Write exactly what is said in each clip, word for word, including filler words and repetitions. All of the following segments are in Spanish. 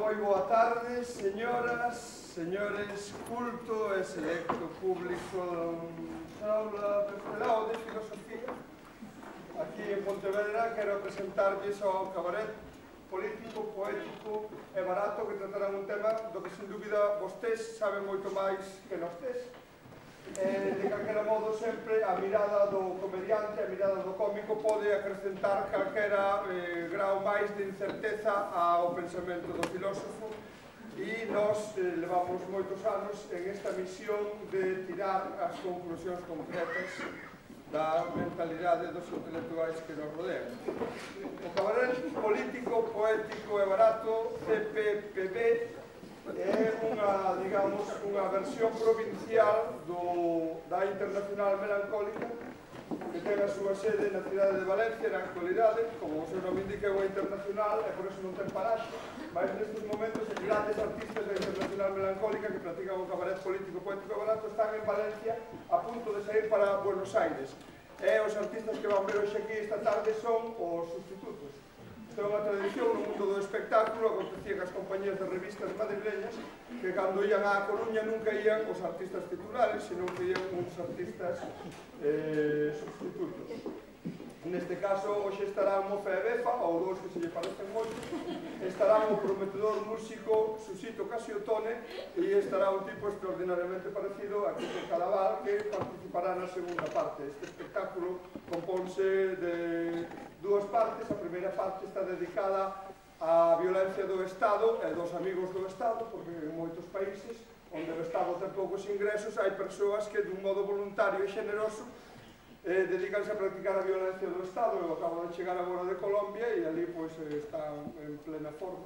Moi boa tarde, señoras, señores, culto e selecto público da aula de filosofía. Aquí en Pontevedra quero presentarlles ao cabaret político, poético e barato que tratarán un tema do que, sin dúbida, vostés saben moito máis que nós tes. Eh, de calquera modo, sempre a mirada do comediante, a mirada do cómico pode acrescentar calquera eh, grau máis de incerteza ao pensamento do filósofo, e nós eh, levamos moitos anos en esta misión de tirar as conclusións concretas da mentalidade dos intelectuais que nos rodean. O cabaret político, poético e barato, C P P B, é unha, digamos, unha versión provincial do, da Internacional Melancólica, que ten a súa sede na cidade de Valencia na actualidade. Como o seu nome indica, é unha internacional e por eso non ten paraxe, mas nestes momentos os grandes artistas da Internacional Melancólica que practican o cabaret político, poético e barato están en Valencia a punto de sair para Buenos Aires, e os artistas que van ver hoxe aquí esta tarde son os sustitutos. Isto é unha tradición no mundo do espectáculo. Acontecía que as compañías de revistas madrileñas, que cando ian á Coruña nunca ian os artistas titulares, senón que ian uns artistas eh, sustitutos. Neste caso, hoxe estarán Mofe e Befa, ou dous que se lle parecen moito, estarán o prometedor músico Susito Casiotone, e estará un tipo extraordinariamente parecido a Quique Calaval, que participará na segunda parte. Este espectáculo compónse de dúas partes. A primeira parte está dedicada á violencia do Estado e dos amigos do Estado, porque en moitos países onde o Estado ten poucos ingresos hai persoas que dun modo voluntario e generoso eh, dedícanse a practicar a violencia do Estado. Eu acabo de chegar agora de Colombia e ali pois están en plena forma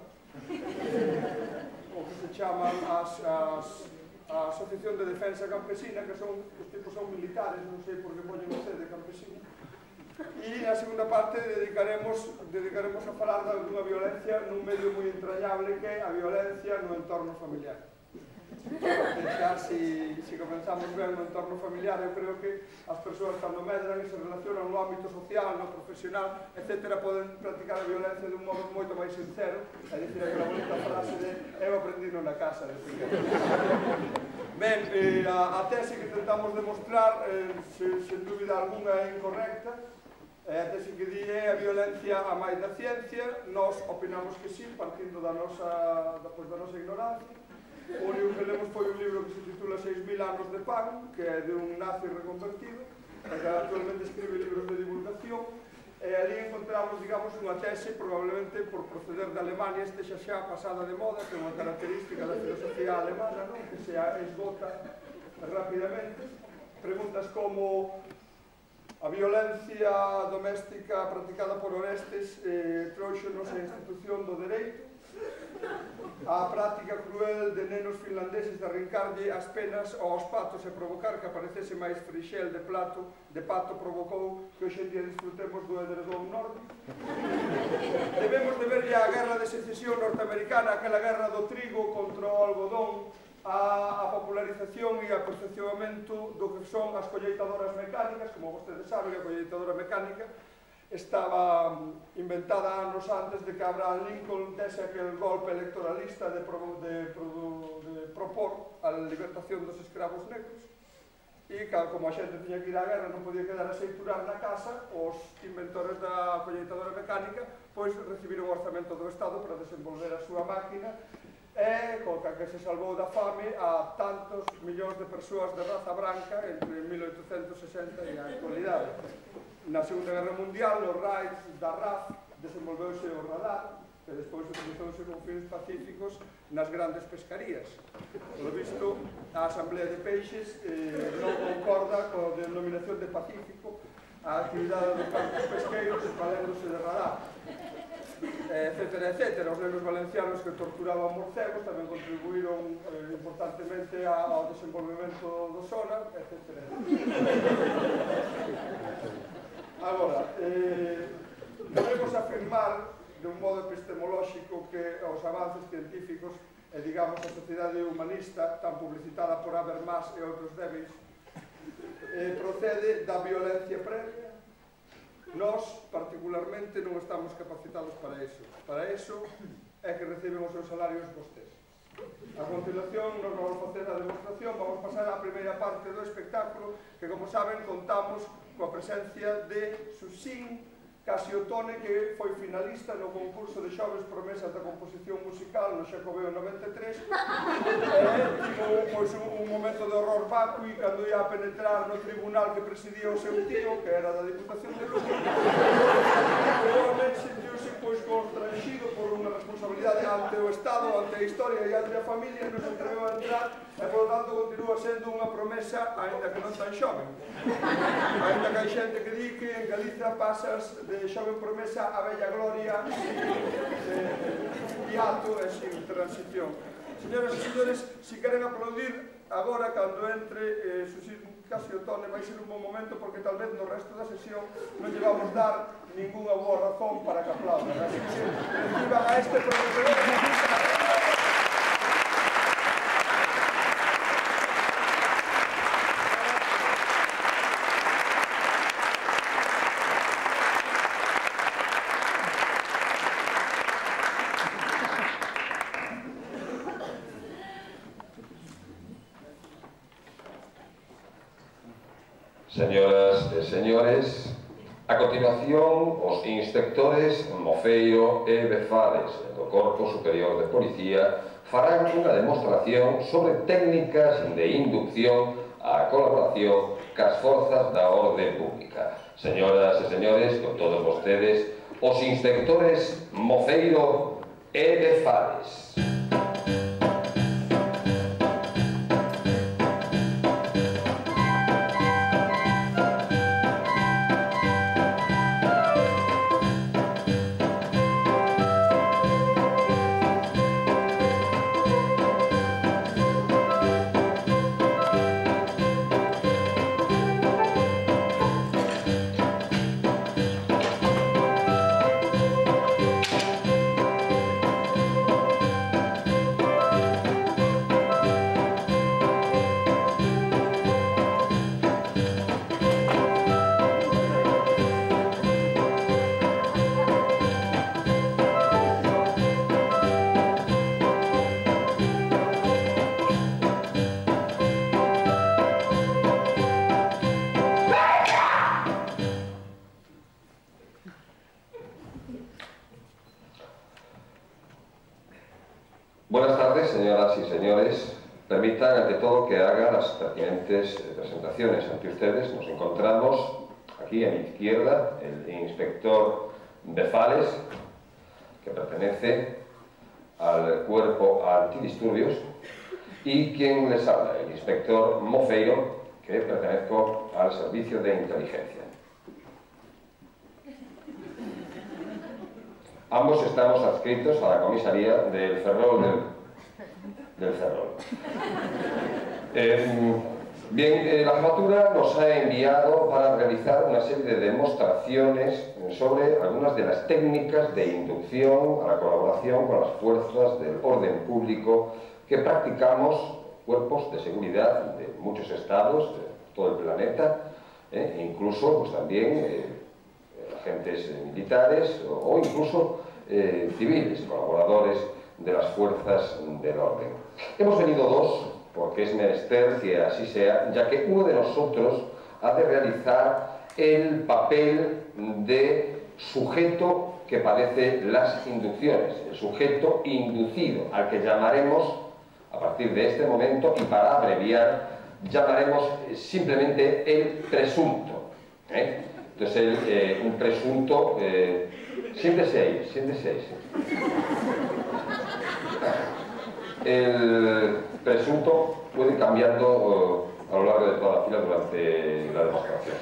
o que se chaman as, as, a Asociación de Defensa Campesina, que son, os tipos son militares, non sei por que poñen usted de campesina. E na segunda parte dedicaremos, dedicaremos a falar dunha violencia nun medio moi entrañable, que é a violencia no entorno familiar. Xa, si, si comenzamos ben no entorno familiar, eu creo que as persoas cando medran e se relacionan no ámbito social, no profesional, etcétera, poden practicar a violencia dun modo moito máis sincero, é dicir, aquela bonita frase de eu aprendino na casa de pequeno. Ben, eh, a, a tese que tentamos demostrar, eh, se, sen dúbida alguna, é incorrecta. É a tese que di é a violencia a máis da ciencia. Nós opinamos que sí, partindo da nosa, da, pues, da nosa ignorancia. O único que lemos foi un libro que se titula seis mil anos de pan, que é de un nazi reconvertido, que actualmente escribe libros de divulgación, e ali encontramos, digamos, unha tese, probablemente por proceder de Alemania, estexa xa pasada de moda, que é unha característica da filosofía alemana, non? Que se esgota rapidamente. Preguntas como: a violencia doméstica practicada por Orestes eh, trouxonos a institución do dereito, a práctica cruel de nenos finlandeses de arrincarlle as penas aos patos e provocar que aparecese máis frixel de plato de pato provocou que hoxe en día disfrutemos do edredón nórdico. Debemos de verlle a guerra de secesión norteamericana, aquela guerra do trigo contra o algodón, a, a popularización e a perfeccionamento do que son as colleitadoras mecánicas. Como vostedes saben, a colleitadora mecánica estaba inventada anos antes de que Abraham Lincoln dese aquel golpe electoralista de, pro, de, pro, de propor a libertación dos escravos negros, e como a xente tiña que ir á guerra, non podía quedar a seiturar na casa, os inventores da colleitadora mecánica pois recibiron o orzamento do Estado para desenvolver a súa máquina, e coa que se salvou da fame a tantos millóns de persoas de raza branca entre mil oitocentos sesenta e a actualidade. Na Segunda Guerra Mundial, os raids da R A F desenvolveuse o radar, que despois utilizouse con fins pacíficos nas grandes pescarías. Polo visto, a Asamblea de Peixes eh, non concorda coa denominación de Pacífico a actividade dos campos pesqueiros valéndose de radar, etcétera, etcétera. Os nenos valencianos que torturaban morcegos tamén contribuíron eh, importantemente ao desenvolvemento do sonar, etcétera, etcétera. Agora, eh, debemos afirmar de un modo epistemolóxico que os avances científicos e, digamos, a sociedade humanista tan publicitada por Habermas e outros débeis eh, procede da violencia previa. Nós, particularmente, non estamos capacitados para iso. Para iso, é que reciben os seus salarios vostés. A continuación, nos vamos facer a demostración, vamos pasar á primeira parte do espectáculo, que, como saben, contamos coa presencia de Susín Casiotone, que foi finalista no concurso de Xoves Promesas da Composición Musical no Xacobeo noventa e tres, e tivo pois, un, un momento de horror vacui cando ia a penetrar no tribunal que presidía o seu tío, que era da Diputación de Lugo. Igualmente sentiuse pois, constranxido por unha responsabilidade ante o Estado, ante a historia e ante a familia, non se atreveu a entrar e, por lo tanto, continúa sendo unha promesa, aínda que non tan xoven. Aínda que hai xente que di que en Galicia pasas de xoven promesa a bella gloria sin hiato e sin transición. Señoras e señores, si queren aplaudir agora cando entre eh, Susín Casiotone, vai ser un bom momento porque tal vez no resto da sesión non lle vamos dar ninguna boa razón para que aplaudan. Así que reciban a este profesor de música. Señoras e señores, a continuación os inspectores Mofeiro e Bezales do Corpo Superior de Policía farán unha demostración sobre técnicas de inducción á colaboración cas forzas da orde pública. Señoras e señores, con todos vostedes, os inspectores Mofeiro e Bezales. Buenas tardes, señoras y señores. Permitan, ante todo, que haga las pertinentes presentaciones ante ustedes. Nos encontramos aquí a mi izquierda el inspector Bezales, que pertenece al cuerpo antidisturbios, y quien les habla, el inspector Mofeiro, que pertenezco al servicio de inteligencia. Ambos estamos adscritos a la comisaría del Ferrol del, del Ferrol. Eh, bien, eh, la jefatura nos ha enviado para realizar una serie de demostraciones sobre algunas de las técnicas de inducción a la colaboración con las fuerzas del orden público que practicamos cuerpos de seguridad de muchos estados, de todo el planeta, eh, e incluso pues, también eh, agentes eh, militares o, o incluso eh, civiles, colaboradores de las fuerzas del orden. Hemos venido dos, porque es menester que así sea, ya que uno de nosotros ha de realizar el papel de sujeto que padece las inducciones, el sujeto inducido, al que llamaremos, a partir de este momento, y para abreviar, llamaremos simplemente el presunto. ¿eh? Entonces, el, eh, un presunto... Eh, siéntese ahí, siéntese ahí. Sí. El presunto puede ir cambiando uh, a lo largo de toda la fila durante la demostración.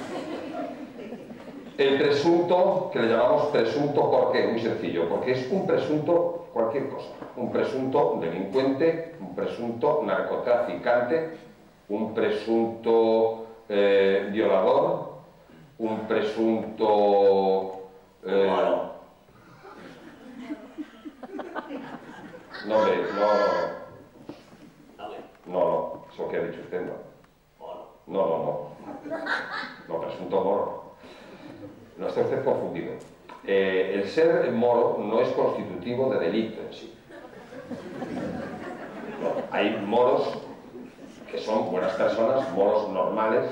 El presunto, que le llamamos presunto, ¿por qué? Muy sencillo, porque es un presunto cualquier cosa. Un presunto delincuente, un presunto narcotraficante, un presunto eh, violador, un presunto... Eh, no, no, no, no, no, no, eso que ha dicho usted no. No, no, no, no, presunto morro. No está usted confundido. eh, el ser moro no es constitutivo de delito en sí. Hay moros que son buenas personas, moros normales,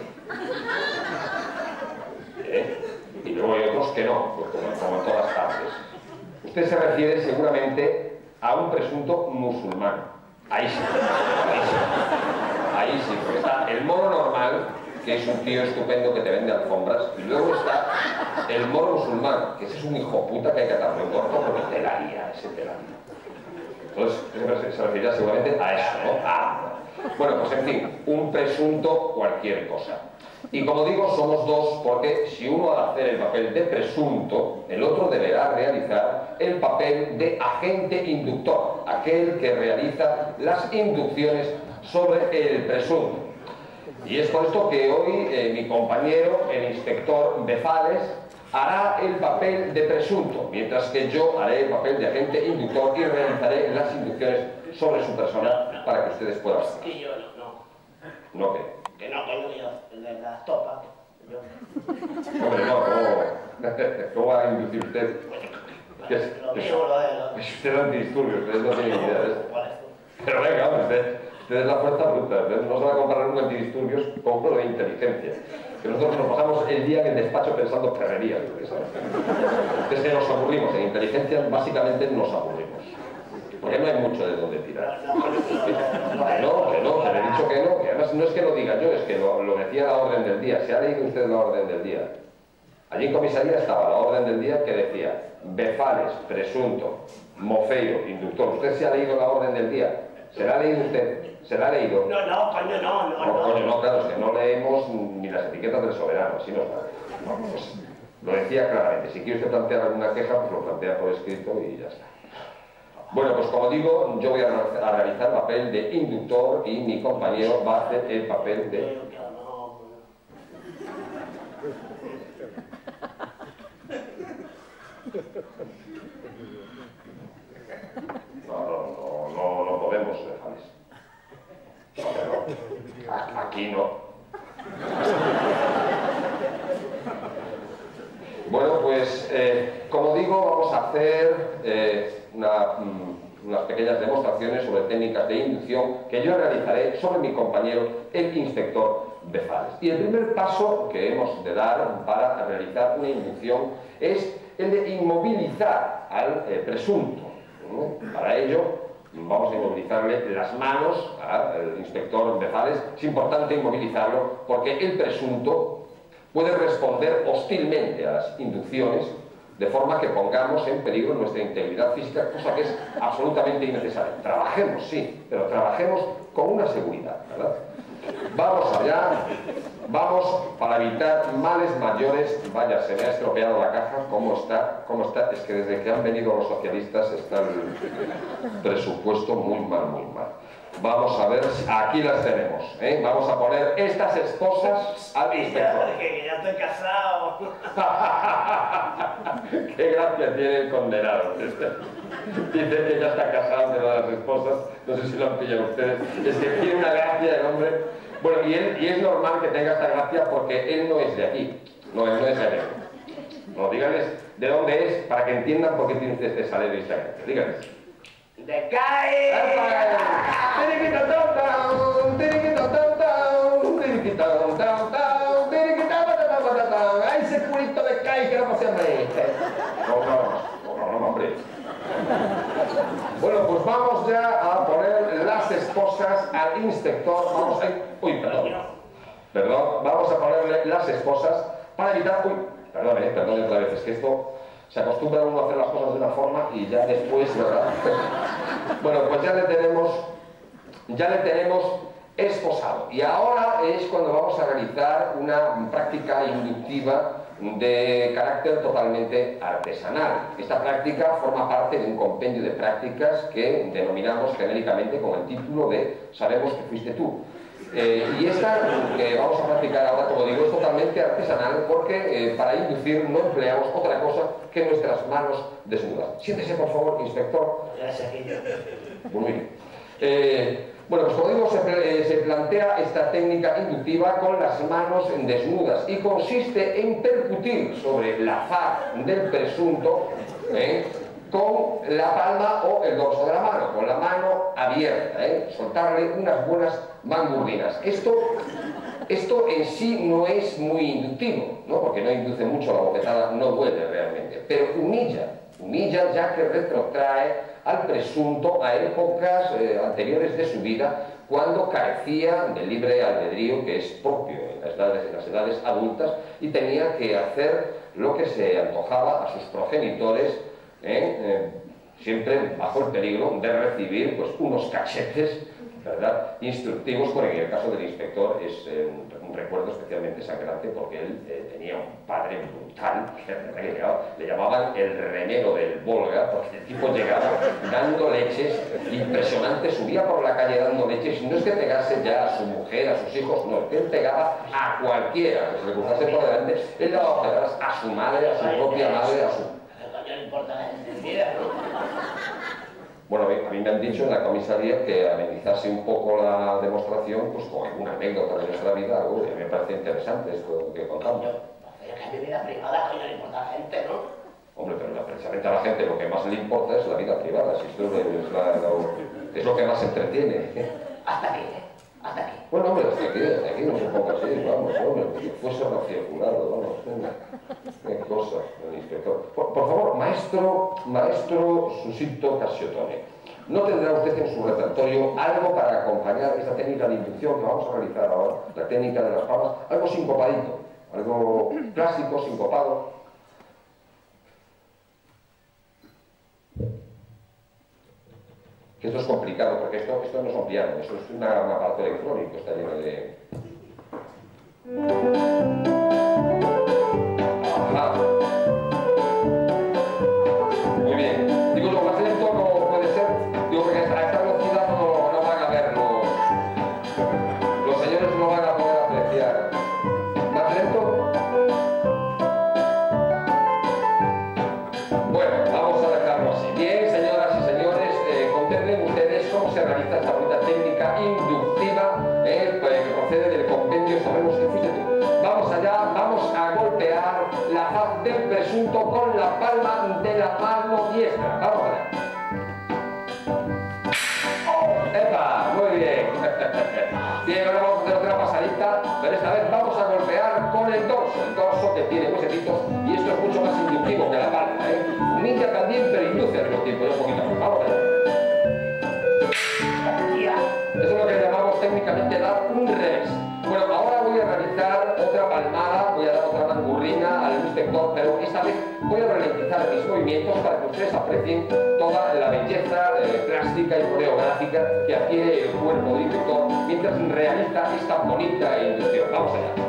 ¿eh? Y luego hay otros que no, pues como, como en todas partes. Usted se refiere seguramente a un presunto musulmán. Ahí sí, ahí sí, ahí sí, porque está el moro normal, que es un tío estupendo que te vende alfombras, y luego está el moro musulmán, que ese es un hijo puta que hay que atarlo en corto porque te la lía, ese te la lía. Entonces, se referirá seguramente a eso, ¿no? Ah. Bueno, pues en fin, un presunto cualquier cosa. Y como digo, somos dos porque si uno ha de hacer el papel de presunto, el otro deberá realizar el papel de agente inductor, aquel que realiza las inducciones sobre el presunto. Y es por esto que hoy eh, mi compañero, el inspector Bezales, hará el papel de presunto, mientras que yo haré el papel de agente inductor y realizaré las inducciones sobre su persona para que ustedes puedan saber. Que yo no, no. ¿No qué? Que no, que yo, el de la estopa. Yo. Hombre, no, ¿cómo, ¿cómo va a inducir usted? ¿Qué es? Lo mismo, lo de lo... Es usted antidisturbios, ustedes no tienen idea de eso. ¿Cuál es tú? Pero venga, hombre, usted, usted es la fuerza bruta, usted no se va a comparar un antidisturbios con uno de inteligencia. Que nosotros nos pasamos el día en el despacho pensando perrerías. Es que nos aburrimos, en inteligencia básicamente nos aburrimos. Porque no hay mucho de dónde tirar. No, No, que no, que le he dicho que no, que además no es que lo diga yo, es que lo, lo decía la orden del día. ¿Se ha leído usted la orden del día? Allí en comisaría estaba la orden del día que decía Bezales, presunto, Mofeiro, inductor. ¿Usted se ha leído la orden del día? ¿Se la ha leído usted? ¿Se la ha leído? no, no, coño, no, no, No, no. coño, no, claro, es que no leemos ni las etiquetas del soberano, así no está. No, pues, lo decía claramente. Si quiere usted plantear alguna queja, pues lo plantea por escrito y ya está. Bueno, pues como digo, yo voy a, a realizar el papel de inductor y mi compañero va a hacer el papel de... No, no, no, no, no podemos, Bezales. No, no. Aquí no. Bueno, pues, eh, como digo, vamos a hacer eh, una, mm, unas pequeñas demostraciones sobre técnicas de inducción que yo realizaré sobre mi compañero, el inspector Bezales. Y el primer paso que hemos de dar para realizar una inducción es el de inmovilizar al eh, presunto, ¿no? Para ello, vamos a inmovilizarle las manos al inspector Bezales. Es importante inmovilizarlo porque el presunto puede responder hostilmente a las inducciones de forma que pongamos en peligro nuestra integridad física, cosa que es absolutamente innecesaria. Trabajemos, sí, pero trabajemos con una seguridad, ¿verdad? Vamos allá, vamos para evitar males mayores. Vaya, se me ha estropeado la caja. ¿Cómo está? ¿Cómo está? Es que desde que han venido los socialistas está el presupuesto muy mal, muy mal. Vamos a ver, aquí las tenemos, ¿eh? Vamos a poner estas esposas al inspector. Que ya estoy casado. Qué gracia tiene el condenado. Dice que ya está casado de las esposas. No sé si lo han pillado ustedes. Es que tiene una gracia el hombre. Bueno, y, él, y es normal que tenga esta gracia porque él no es de aquí. No, él no es de aquí. No, díganles de dónde es para que entiendan por qué tiene usted este salero y esta gracia. Díganles. ¡De cae! ¡Ay, ese culito de cae que no pase hambre! No, no, no, no, hombre. Bueno, pues vamos ya a poner las esposas al inspector. Vamos a ir... Uy, perdón. Perdón, vamos a ponerle las esposas para evitar... Uy, perdón, eh, perdón otra vez, es que esto... Se acostumbra uno a hacer las cosas de una forma y ya después, ¿verdad? Bueno, pues ya le tenemos, ya le tenemos esposado. Y ahora es cuando vamos a realizar una práctica inductiva de carácter totalmente artesanal. Esta práctica forma parte de un compendio de prácticas que denominamos genéricamente con el título de Sabemos que fuiste tú. Eh, y esta que vamos a practicar ahora, como digo, es totalmente artesanal porque eh, para inducir no empleamos otra cosa que nuestras manos desnudas. Siéntese, por favor, inspector. Gracias, Guillo. Muy bien. Eh, bueno, pues como digo, se, se plantea esta técnica inductiva con las manos desnudas y consiste en percutir sobre la faz del presunto ¿eh? con la palma o el dorso de la mano, con la mano abierta, ¿eh? soltarle unas buenas mangurrinas. Esto, esto en sí no es muy inductivo, ¿no? Porque no induce mucho, la bofetada no duele realmente, pero humilla, humilla ya que retrotrae al presunto a épocas eh, anteriores de su vida, cuando carecía del libre albedrío que es propio en las edades, en las edades adultas, y tenía que hacer lo que se antojaba a sus progenitores, ¿eh? Eh, siempre bajo el peligro de recibir pues, unos cachetes, ¿verdad?, instructivos, porque en el caso del inspector es eh, un, un recuerdo especialmente sangrante, porque él eh, tenía un padre brutal, que llegaba, le llamaban el remero del Volga, porque el tipo llegaba dando leches, impresionante, subía por la calle dando leches, y no es que pegase ya a su mujer, a sus hijos, no, es que él pegaba a cualquiera que se le cruzase por delante, él daba pegadas a su madre, a su propia madre, a su... ¿Qué le importa la gente de vida, no? Bueno, a mí, a mí me han dicho en la comisaría que amenizase un poco la demostración pues con alguna anécdota de nuestra vida, algo que me parece interesante esto que contamos. Coño, pues es que a mi vida privada, coño, le importa a la gente, ¿no? Hombre, pero precisamente a la gente lo que más le importa es la vida privada, si esto es, la, lo, es lo que más entretiene. Hasta aquí, ¿eh? Hasta aquí. Bueno, hombre, hasta aquí, hasta aquí no se ponga así, vamos, hombre, que fuese recién jurado, vamos, venga. Qué cosa, el inspector. Por, por favor, maestro, maestro Susito Casiotone, ¿no tendrá usted en su repertorio algo para acompañar esta técnica de inducción que vamos a realizar ahora, la técnica de las palmas, algo sincopadito, algo clásico, sincopado? Que esto es complicado, porque esto, esto no es un piano, esto es una, un aparato electrónico, está lleno de... Ajá. Muy bien. Digo, lo más lento no puede ser, digo, porque a esta velocidad no, no van a ver los... Los señores no van a poder apreciar. ¿Más lento? Bueno, vamos a dejarlo así. Bien, señoras y señores, eh, contemplen ustedes cómo se realiza esta bonita técnica inductiva eh, que procede del compendio Sabemos que fuiste tú. Vamos allá, vamos a golpear la faz del presunto con la palma de la mano diestra. Vamos allá. ¡Oh! ¡Epa! Muy bien. Bien, ahora vamos a hacer otra pasadita, pero esta vez vamos a golpear con el dorso. El dorso que tiene huesecitos, y esto es mucho más inductivo que la palma, ¿eh? Humilla también, pero induce al mismo tiempo. Un poquito más. Vamos allá. Eso es lo que llamamos técnicamente dar un revés. Bueno, ahora voy a realizar otra palmada, voy a dar otra mangurrina al inspector, pero esta vez voy a ralentizar mis movimientos para que ustedes aprecien toda la belleza eh, plástica y coreográfica que adquiere el cuerpo del inspector mientras realiza esta bonita inducción. Vamos allá.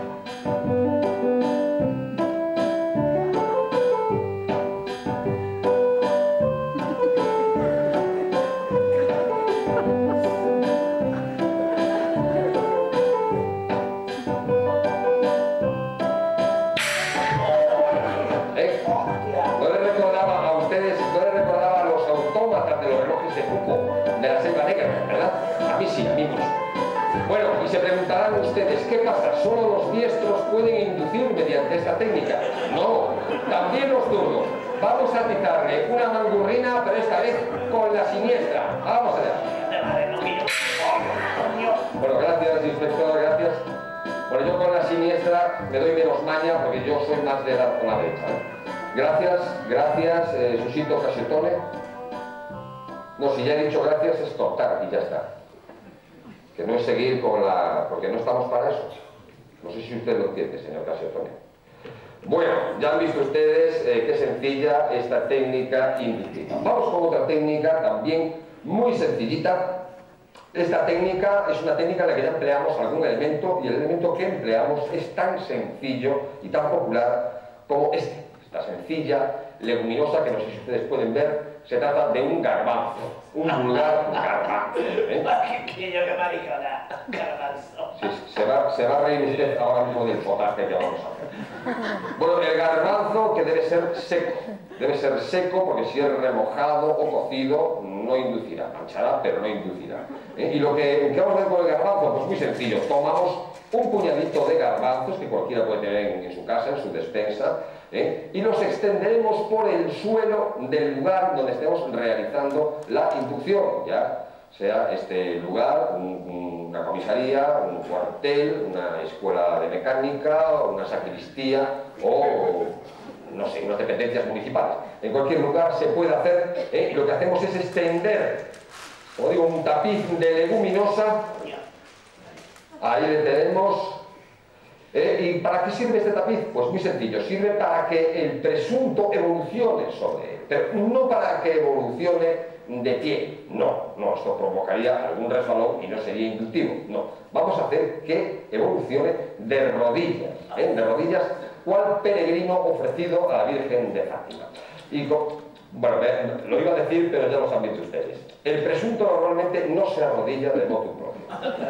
Bueno, y se preguntarán ustedes, ¿qué pasa? ¿Solo los diestros pueden inducir mediante esta técnica? No, también los zurdos. Vamos a atizarle una mangurrina, pero esta vez con la siniestra. Vamos allá. Bueno, gracias, inspector, gracias. Bueno, yo con la siniestra me doy menos maña porque yo soy más de dar con la derecha. Gracias, gracias, eh, Susito Casiotone. No, si ya he dicho gracias es cortar y ya está. Que no es seguir con la... porque no estamos para eso. No sé si usted lo entiende, señor Casiotone. Bueno, ya han visto ustedes eh, qué sencilla esta técnica inductiva. Vamos con otra técnica también muy sencillita. Esta técnica es una técnica en la que ya empleamos algún elemento, y el elemento que empleamos es tan sencillo y tan popular como este. Esta sencilla leguminosa que no sé si ustedes pueden ver, se trata de un garbanzo. un vulgar garbanzo. ¿eh? Que yo que maricona, garbanzo. Sí, se, va, se va a reír usted ahora mismo del potaje que vamos a hacer. Bueno, el garbanzo que debe ser seco. Debe ser seco porque si es remojado o cocido no inducirá. Manchará, pero no inducirá. ¿eh? Y lo que, ¿qué vamos a hacer con el garbanzo? Pues muy sencillo. Tomamos un puñadito de garbanzos que cualquiera puede tener en, en su casa, en su despensa, ¿eh? y los extenderemos por el suelo del lugar donde estemos realizando la inducción, ya sea este lugar, un, una comisaría, un cuartel, una escuela de mecánica, una sacristía o, no sé, unas dependencias municipales. En cualquier lugar se puede hacer, ¿eh? Lo que hacemos es extender, como digo, un tapiz de leguminosa. Ahí le tenemos. ¿Eh? ¿Y para qué sirve este tapiz? Pues muy sencillo, sirve para que el presunto evolucione sobre él, pero no para que evolucione de pie, no, no, esto provocaría algún resbalón y no sería inductivo, no, vamos a hacer que evolucione de rodillas, ¿eh? de rodillas, cual peregrino ofrecido a la Virgen de Fátima. Y con, bueno, lo iba a decir, pero ya lo han visto ustedes. El presunto normalmente no se arrodilla de motu propio.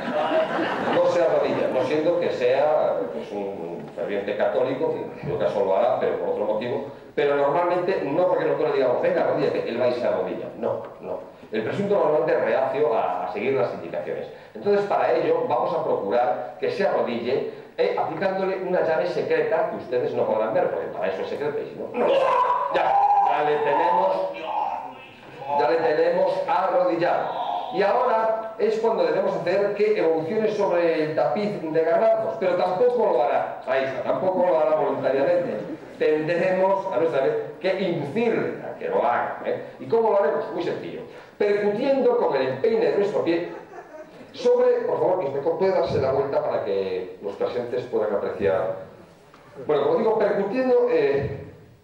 No se arrodilla, no siendo que sea pues, un ferviente católico, que en todo caso lo hará, pero por otro motivo. Pero normalmente, no porque nosotros le digamos, venga, arrodíllate, él va y se arrodilla. No, no. El presunto normalmente es reacio a, a seguir las indicaciones. Entonces, para ello, vamos a procurar que se arrodille eh, aplicándole una llave secreta que ustedes no podrán ver, porque para eso es secreta, y si no, no. Ya, ya le tenemos, ya le tenemos arrodillado. Y ahora es cuando debemos hacer que evolucione sobre el tapiz de garbanzos, pero tampoco lo hará, ahí está, tampoco lo hará voluntariamente. Tendremos a nuestra vez que inducirle a que lo haga. ¿eh? ¿Y cómo lo haremos? Muy sencillo. Percutiendo con el empeine de nuestro pie sobre, por favor, inspector, puede darse la vuelta para que los presentes puedan apreciar. Bueno, como digo, percutiendo, eh,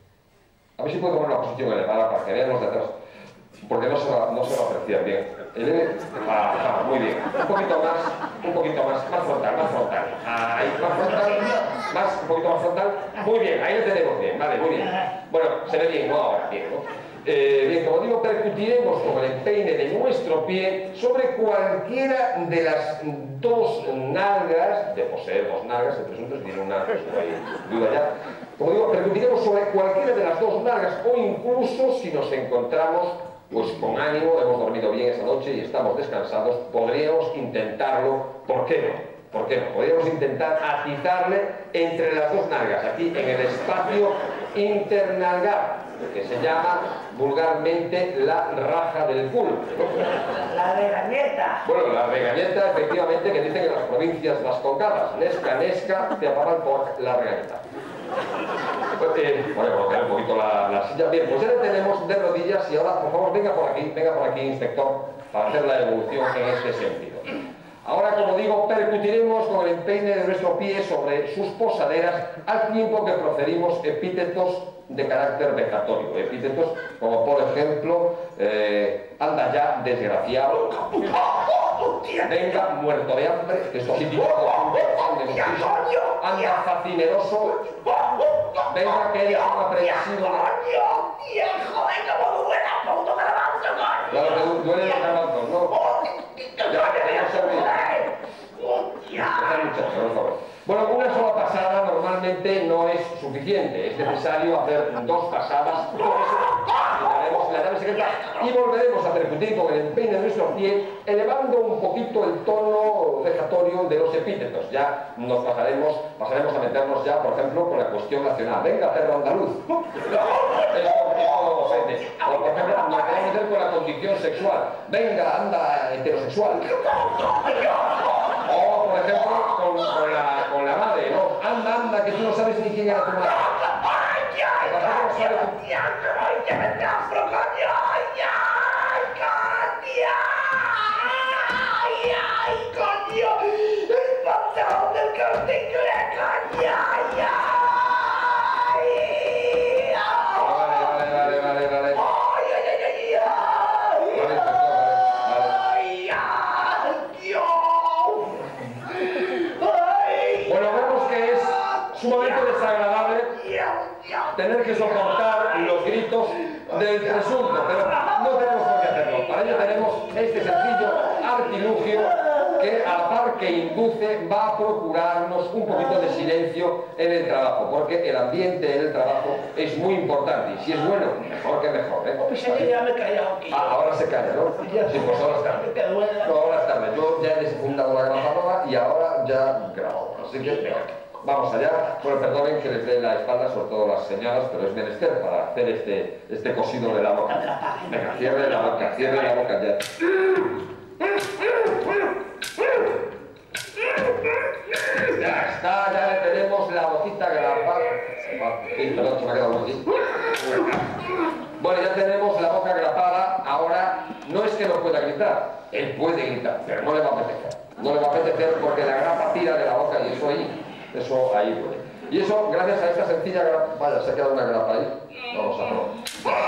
a ver si puedo poner una posición elevada para que vean los de atrás, porque no se va, no se va a apreciar bien. Eleve, ah, muy bien, un poquito más, un poquito más, más frontal, más frontal, ahí, más frontal, más, un poquito más frontal, muy bien, ahí lo tenemos bien, vale, muy bien. Bueno, se ve bien, no ahora, bien, ¿no? Eh, bien, como digo, percutiremos con el empeine de nuestro pie sobre cualquiera de las dos nalgas, de poseer dos nalgas, el presunto tiene una, pues no hay duda ya. Como digo, percutiremos sobre cualquiera de las dos nalgas o incluso si nos encontramos pues con ánimo, hemos dormido bien esta noche y estamos descansados, podríamos intentarlo, ¿por qué no? ¿Por qué no? Podríamos intentar atizarle entre las dos nalgas, aquí en el espacio internalgar, que se llama vulgarmente la raja del culo. La regañeta. Bueno, la regañeta, efectivamente, que dicen en las provincias vascongadas, Nesca, Nesca, te apagan por la regañeta. Pues, eh, voy a colocar un poquito la, la silla. Bien, pues ya le tenemos de rodillas y ahora, por favor, venga por aquí, venga por aquí, inspector, para hacer la evolución en este sentido. Ahora, como digo, percutiremos con el empeine de nuestro pie sobre sus posaderas al tiempo que proferimos epítetos de carácter vejatorio. Epítetos como, por ejemplo, eh, anda ya, desgraciado, venga, muerto de hambre, que esto sí tiene anda facineroso, venga, que eres un aprensivo. Claro que duele los garbanzos, ¿no? Ya, ya se Bueno, una sola pasada normalmente no es suficiente, es necesario hacer dos pasadas, por eso quitaremos la llave secreta y volveremos a percutir con el empeine de nuestro pie, elevando un poquito el tono vejatorio de los epítetos. Ya nos pasaremos, pasaremos a meternos ya, por ejemplo, con la cuestión nacional. Venga, perro andaluz. Esto, esto ofende. O, por ejemplo, nos podemos meter con la condición sexual. Venga, anda, heterosexual. O, por ejemplo, con, con, la, con la madre, ¿no? Anda, anda, que tú no sabes ni quién era tu madre. Sumamente desagradable tener que soportar los gritos del presunto, pero no tenemos por qué hacerlo. Para ello tenemos este sencillo artilugio que, a la par que induce, va a procurarnos un poquito de silencio en el trabajo, porque el ambiente en el trabajo es muy importante, y si es bueno, mejor que mejor, ¿eh? Pensé que ya me he callado aquí. Ah, ahora se calla, ¿no? Sí, pues ahora es tarde. Que duela. No, ahora es tarde. Yo ya he desfundado la grabadora y ahora ya grabo. Así que, venga, vamos allá. Bueno, perdonen que les dé la espalda, sobre todo las señoras, pero es menester para hacer este, este cosido de la boca. Venga, cierre la boca, cierre la boca ya. Ya está, ya le tenemos la boquita grapada. Sí, perdón, se me ha quedado aquí. Bueno, ya tenemos la boca grapada. Ahora, no es que no pueda gritar, él puede gritar, pero no le va a apetecer. No le va a apetecer porque la grapa tira de la boca y eso ahí, eso ahí puede. Y eso, gracias a esta sencilla grapa, vaya, se ha quedado una grapa ahí. Vamos a probar.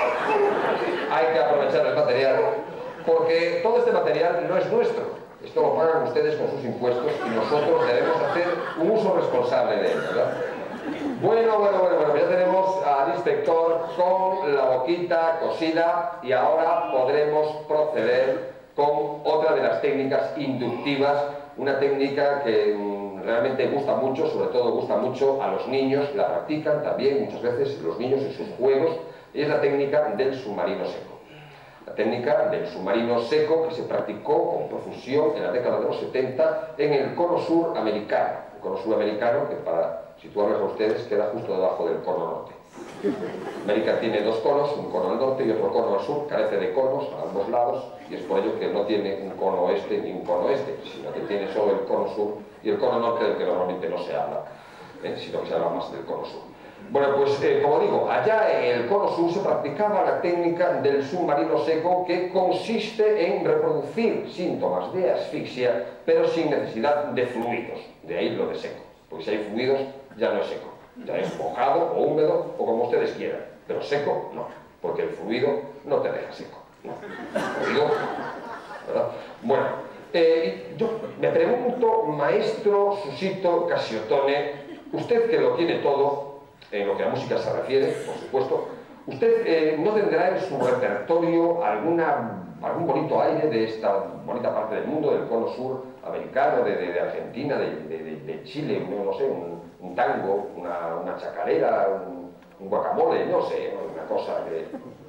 Hay que aprovechar el material, porque todo este material no es nuestro. Esto lo pagan ustedes con sus impuestos y nosotros debemos hacer un uso responsable de él, ¿verdad? Bueno, bueno, bueno, bueno, ya tenemos al inspector con la boquita cosida y ahora podremos proceder con otra de las técnicas inductivas, una técnica que mmm, realmente gusta mucho, sobre todo gusta mucho a los niños, la practican también muchas veces los niños en sus juegos, y es la técnica del submarino seco. La técnica del submarino seco que se practicó con profusión en la década de los setenta en el cono sur americano. El cono sur americano, que para situarlos a ustedes, queda justo debajo del cono norte. América tiene dos conos, un cono al norte y otro cono al sur, carece de conos a ambos lados, y es por ello que no tiene un cono oeste ni un cono oeste, sino que tiene solo el cono sur y el cono norte, del que normalmente no se habla, ¿eh? sino que se habla más del cono sur. Bueno, pues eh, como digo, allá en el cono sur se practicaba la técnica del submarino seco, que consiste en reproducir síntomas de asfixia, pero sin necesidad de fluidos, de ahí lo de seco, porque si hay fluidos ya no es seco, ya es mojado o húmedo o como ustedes quieran, pero seco no, porque el fluido no te deja seco, no. ¿Fluido? ¿Verdad? Bueno, eh, yo me pregunto, maestro Susito Casiotone, usted que lo tiene todo, en lo que a música se refiere, por supuesto, ¿usted eh, no tendrá en su repertorio alguna, algún bonito aire de esta bonita parte del mundo, del cono sur americano, de, de, de Argentina, de, de, de Chile, no, no sé, un, un tango, una, una chacarera, un, un guacamole, no sé, una cosa de,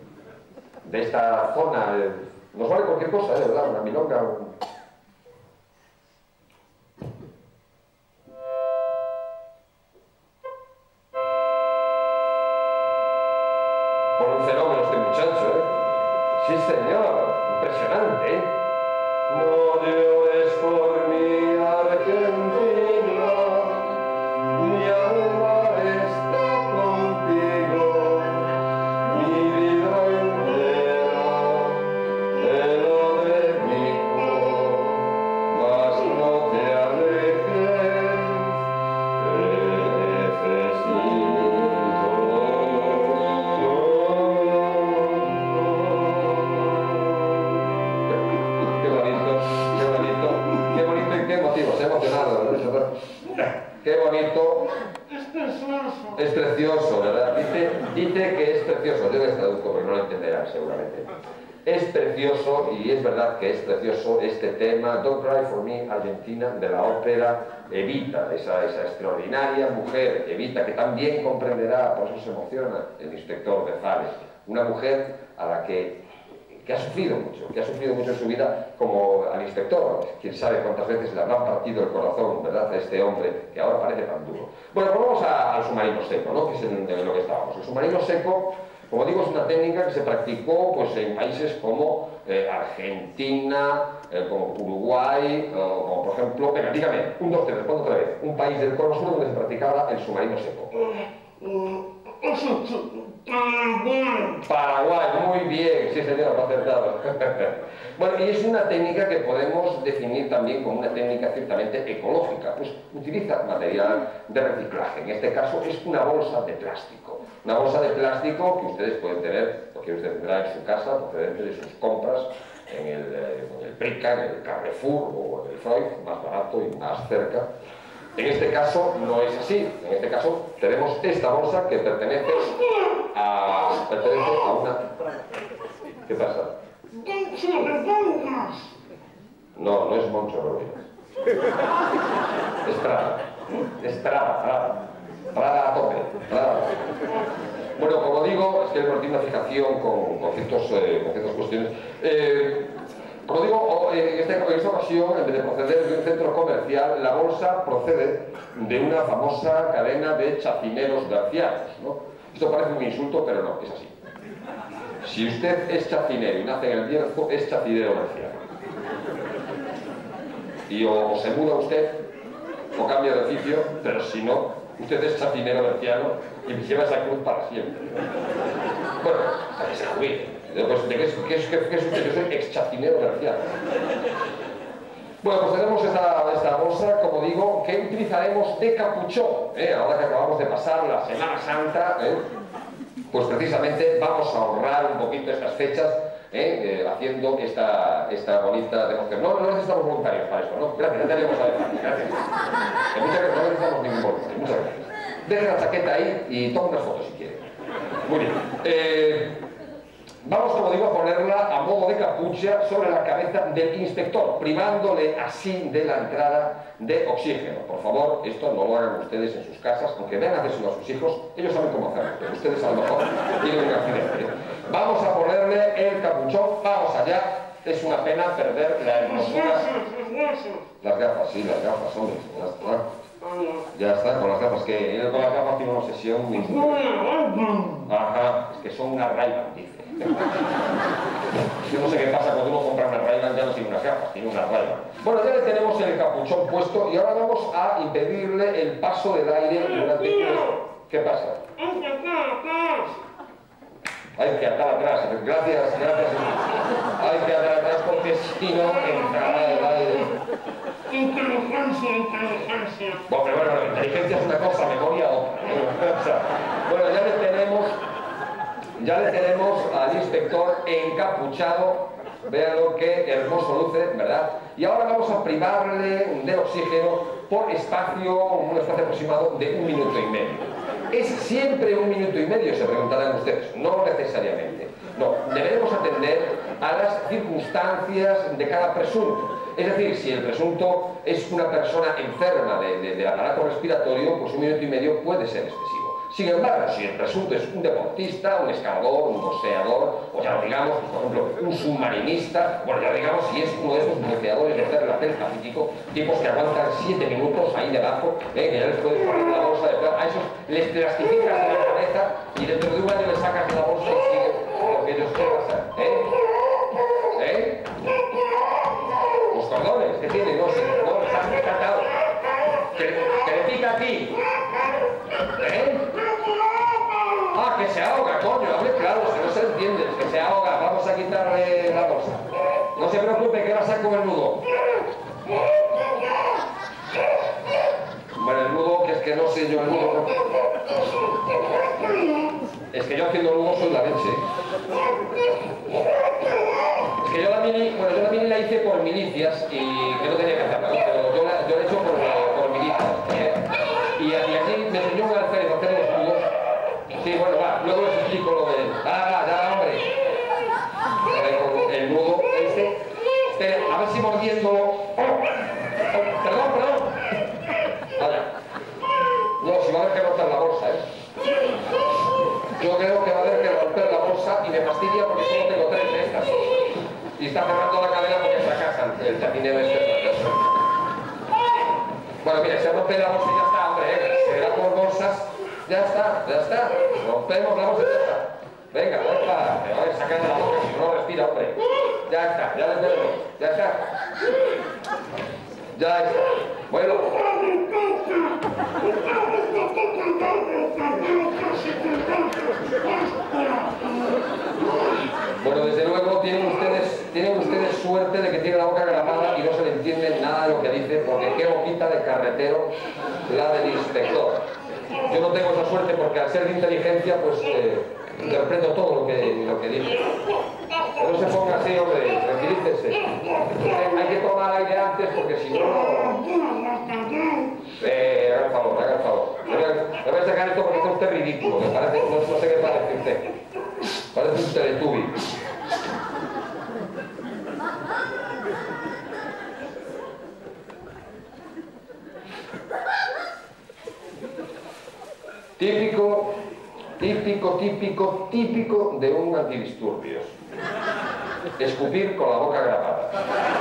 de esta zona? Eh, nos vale cualquier cosa, ¿eh? ¿Verdad? Una milonga, un... un fenómeno este muchacho, ¿eh? Sí, señor, impresionante, ¿eh? No llores por mi Argentina, mi alma está contigo, mi vida entera te lo dedico, mas no te alejes, te necesito. Se ha emocionado, ¿verdad? Qué bonito. Es precioso, ¿verdad? Dice, dice que es precioso. Yo les traduzco porque no lo entenderán seguramente. Es precioso, y es verdad que es precioso este tema, Don't Cry for Me, Argentina, de la ópera Evita, esa, esa extraordinaria mujer, Evita, que también comprenderá, por eso se emociona el inspector de Zales, una mujer a la que que ha sufrido mucho, que ha sufrido mucho en su vida, como al inspector, quién sabe cuántas veces le habrán partido el corazón, ¿verdad?, a este hombre que ahora parece tan duro. Bueno, pues vamos a, al submarino seco, ¿no?, que es en, en lo que estábamos. El submarino seco, como digo, es una técnica que se practicó pues, en países como eh, Argentina, eh, como Uruguay, o como por ejemplo, venga, dígame, un, dos, tres, respondo otra vez, un país del cono sur donde se practicaba el submarino seco. Paraguay, muy bien, sí señor, lo ha acertado. Bueno, y es una técnica que podemos definir también como una técnica ciertamente ecológica, pues utiliza material de reciclaje, en este caso es una bolsa de plástico, una bolsa de plástico que ustedes pueden tener, porque usted tendrá en su casa, procedente de sus compras, en el, eh, en el Prica, en el Carrefour o en el Freud, más barato y más cerca. En este caso no es así. En este caso tenemos esta bolsa que pertenece a, pertenece a una... ¿Qué pasa? No, no es Moncho Rodríguez. Es Prada. Es Prada, Prada. Prada a tope. Prada. Bueno, como digo, es que hemos tenido una fijación con, con, ciertos, eh, con ciertas cuestiones. Eh, como digo, en, este, en esta ocasión, en vez de proceder de un centro comercial, la bolsa procede de una famosa cadena de chacineros garcianos, ¿no? Esto parece un insulto, pero no, es así. Si usted es chacinero y nace en el Bierzo, es chacinero garciano. Y o, o se muda usted, o cambia de oficio, pero si no, usted es chacinero berciano y lleva esa cruz para siempre. Bueno, hasta que se jubile. Pues, ¿de qué es, qué es, qué es usted? Yo soy ex chacinero berciano. Bueno, pues tenemos esta, esta bolsa, como digo, que utilizaremos de capuchón, ¿eh? Ahora que acabamos de pasar la Semana Santa, ¿eh? Pues precisamente vamos a ahorrar un poquito estas fechas, ¿eh? Eh, haciendo esta, esta bonita demostración. No, no necesitamos voluntarios para eso, ¿no? Gracias, ya tenemos a ver. Gracias. Que muchas gracias, no necesitamos ningún voluntario. Muchas gracias. Deje la chaqueta ahí y toma unas fotos si quiere. Muy bien. Eh, vamos, como digo, a ponerla a modo de capucha sobre la cabeza del inspector, privándole así de la entrada de oxígeno. Por favor, esto no lo hagan ustedes en sus casas, aunque vean a hacérselo a sus hijos, ellos saben cómo hacerlo, pero ustedes a lo mejor tienen un accidente. Vamos a ponerle el capuchón, vamos allá. Es una pena perder la hermosura. Las gafas, sí, las gafas, hombre. Ya está. Ya está, con las gafas, que él con las gafas tiene una obsesión muy... Ajá, es que son una Ray-Ban, dice. Yo no sé qué pasa cuando uno compra una Ray-Ban, ya no tiene unas gafas, tiene una Ray-Ban. Bueno, ya le tenemos el capuchón puesto y ahora vamos a impedirle el paso del aire durante... ¿Qué pasa? Hay que atar atrás, gracias, gracias. Hay que atar atrás porque si no entrará el aire. Inteligencia, inteligencia. Bueno, pero bueno, la inteligencia es una cosa, memoria otra. O sea, bueno, ya le tenemos, ya le tenemos al inspector encapuchado. Véanlo qué hermoso luce, ¿verdad? Y ahora vamos a privarle de oxígeno por espacio, un espacio aproximado de un minuto y medio. ¿Es siempre un minuto y medio? Se preguntarán ustedes. No necesariamente. No, debemos atender a las circunstancias de cada presunto. Es decir, si el presunto es una persona enferma de, de, del aparato respiratorio, pues un minuto y medio puede ser excesivo. Sin embargo, si el presunto es un deportista, un escalador, un boxeador, o ya lo digamos, por ejemplo, un submarinista, bueno, ya digamos si es uno de esos buceadores de terrapel pacífico, tipos que aguantan siete minutos ahí debajo, ¿eh? Que ya les puedes poner la bolsa de plata, a esos les plastificas de la cabeza y dentro de un año les sacas de la bolsa y siguen lo que ellos quieran hacer, ¿eh? ¿Eh? Los cordones, ¿qué tienen? No sé, no, les has rescatado. Que, que le pica aquí. ¿Eh? Ah, que se ahoga, coño, hable claro, si no se entiende, que se ahoga, vamos a quitarle la bolsa. No se preocupe, que ahora saco el nudo. Bueno, el nudo, que es que no sé yo el nudo. Es que yo haciendo nudo soy la leche. Es que yo la mini, bueno, yo la mini la hice por milicias y que no tenía que hacerla, ¿no? Pero yo la, yo la he hecho por, por milicias. ¿eh? Y, y allí me enseñó un alférez a hacer los nudos. Sí, bueno, va, luego les explico lo de... Ah, ya, hombre. El nudo este... Espera, a ver si mordiéndolo... Oh, oh, perdón, perdón. Vaya. No, si va a haber que romper la bolsa, ¿eh? Yo creo que va a haber que romper la bolsa y me fastidia porque solo tengo tres de estas. Y está cerrando la cadena porque fracasan el chacinero este. Bueno, mire, se rompe la bolsa y ya está, hombre, ¿eh? Se da por bolsas... Ya está, ya está. Rompemos la bolsa y ya está. Venga, venga. Me va a ver sacar de la boca si no respira, hombre. Ya está, ya lo tenemos. Ya está. Ya está. Bueno. Bueno, desde luego tienen ustedes, tienen ustedes suerte de que tiene la boca grabada y no se le entiende nada de lo que dice, porque qué boquita de carretero la del inspector. Yo no tengo esa suerte porque al ser de inteligencia, pues eh, interpreto todo lo que, lo que dice. No se ponga así, hombre, tranquilícese. Hay que tomar aire antes porque si no... Eh, sacar esto porque está usted ridículo, me parece, no, no sé qué parece usted. Parece un Teletubby. Típico, típico, típico, típico de un antidisturbios. Escupir con la boca grapada.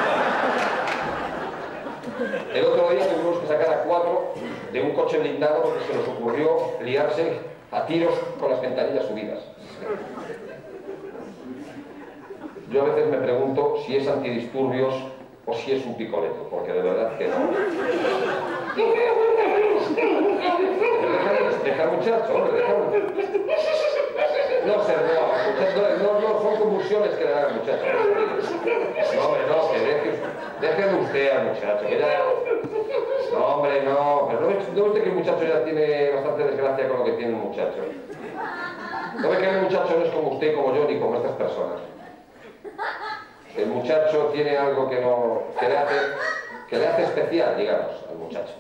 El otro día tuvimos que sacar a cuatro de un coche blindado porque se nos ocurrió liarse a tiros con las ventanillas subidas. Yo a veces me pregunto si es antidisturbios o si es un picoleto, porque de verdad que no. Deja al muchacho, hombre, deja al muchacho. No se no, no, no, son convulsiones que le dan al muchacho. No, hombre, no, que deje, déjelo usted al muchacho, que ya... No, hombre, no, pero no ve, no ve usted que el muchacho ya tiene bastante desgracia con lo que tiene el muchacho. No ve que el muchacho no es como usted, como yo, ni como estas personas. El muchacho tiene algo que, no, que, le hace, que le hace especial, digamos, al muchacho.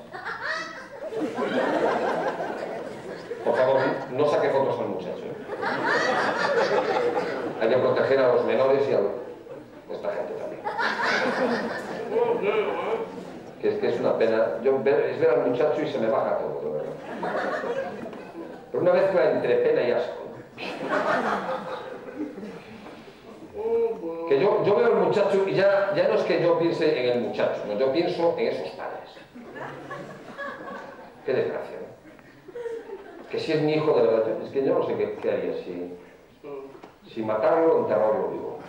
Por favor, no saque fotos al muchacho. Hay que proteger a los menores y a esta gente también. Que es que es una pena. Yo ver, es ver al muchacho y se me baja todo, de verdad. Pero una mezcla entre pena y asco. Que yo, yo veo al muchacho y ya, ya no es que yo piense en el muchacho, no, yo pienso en esos padres. Qué desgracia, ¿no? Que si es mi hijo de verdad, es que yo no sé qué, qué haría si, si matarlo o enterrarlo vivo.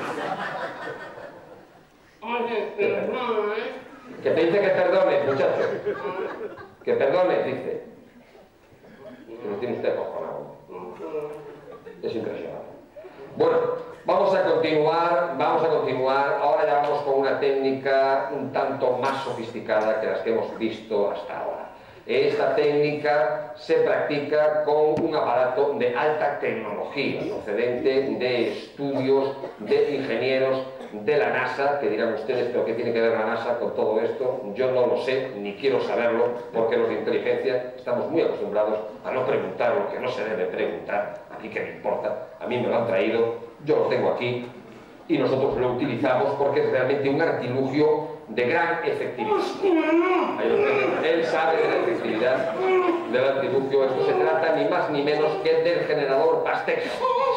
Que te dice que perdones, muchacho. Que perdones, dice. Que no tiene usted cojonado. Es impresionante. Bueno, vamos a continuar, vamos a continuar. Ahora ya vamos con una técnica un tanto más sofisticada que las que hemos visto hasta ahora. Esta técnica se practica con un aparato de alta tecnología, procedente de estudios de ingenieros de la NASA, que dirán ustedes, pero ¿qué tiene que ver la NASA con todo esto? Yo no lo sé, ni quiero saberlo, porque los de inteligencia estamos muy acostumbrados a no preguntar lo que no se debe preguntar. A mí que me importa, a mí me lo han traído, yo lo tengo aquí, y nosotros lo utilizamos porque es realmente un artilugio de gran efectividad. Él sabe de la efectividad del artilugio. Esto se trata ni más ni menos que del generador Pasteca.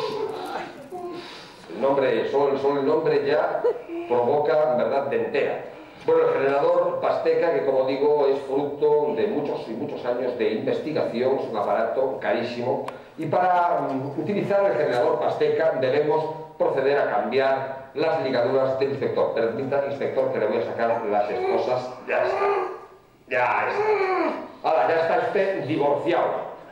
El nombre, solo, solo el nombre ya provoca, en verdad, dentera. Bueno, el generador Pasteca, que como digo, es fruto de muchos y muchos años de investigación, es un aparato carísimo, y para um, utilizar el generador Pasteca debemos proceder a cambiar las ligaduras del inspector. Permita, inspector, que le voy a sacar las esposas. Ya está. Ya está. Ahora, ya está usted divorciado.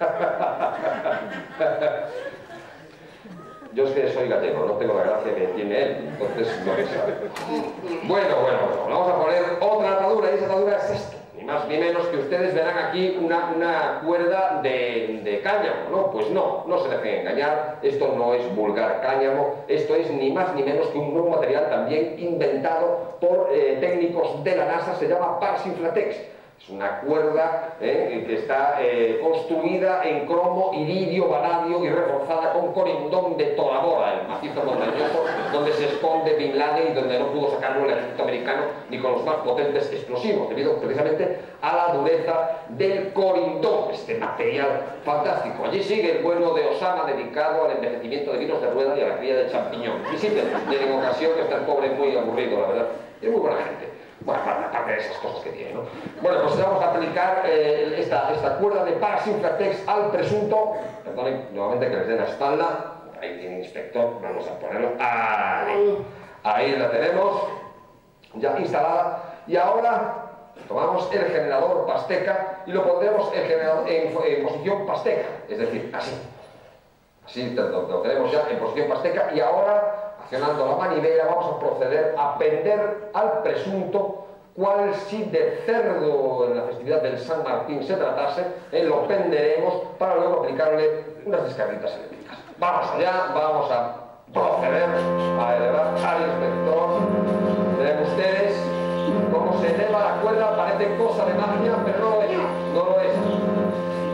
Yo es que soy gallego, no tengo la gracia que tiene él, entonces no me sabe. Bueno, bueno, bueno, vamos a poner otra atadura, y esa atadura es esta. Ni más ni menos que ustedes verán aquí una, una cuerda de, de cáñamo, ¿no? Pues no, no se dejen engañar, esto no es vulgar cáñamo, esto es ni más ni menos que un nuevo material también inventado por eh, técnicos de la NASA, se llama Parsinflatex. Es una cuerda eh, que está eh, construida en cromo, iridio, vanadio y reforzada con corindón de Tora Bora, el macizo montañoso donde se esconde Bin Laden y donde no pudo sacarlo el ejército americano ni con los más potentes explosivos, debido precisamente a la dureza del corindón, este material fantástico. Allí sigue el vuelo de Osama dedicado al envejecimiento de vinos de rueda y a la cría de champiñón. Visiten en ocasión, que está el pobre muy aburrido, la verdad. Es muy buena gente. Bueno, aparte de esas cosas que tiene, ¿no? Bueno, pues vamos a aplicar eh, esta, esta cuerda de Parsinflatex al presunto. Perdonen nuevamente que les dé la espalda. Ahí tiene inspector, vamos a ponerlo. Ahí, ahí la tenemos, ya instalada. Y ahora tomamos el generador Pasteca y lo pondremos en, generador, en, en posición Pasteca, es decir, así. Así lo, lo tenemos ya en posición Pasteca y ahora, accionando la manivela, vamos a proceder a pender al presunto, cual si de cerdo en la festividad del San Martín se tratase, eh, lo penderemos para luego aplicarle unas descarguitas eléctricas. Vamos allá, vamos a proceder a elevar al inspector. Ven ustedes cómo se eleva la cuerda, parece cosa de magia, pero no lo es, no lo es.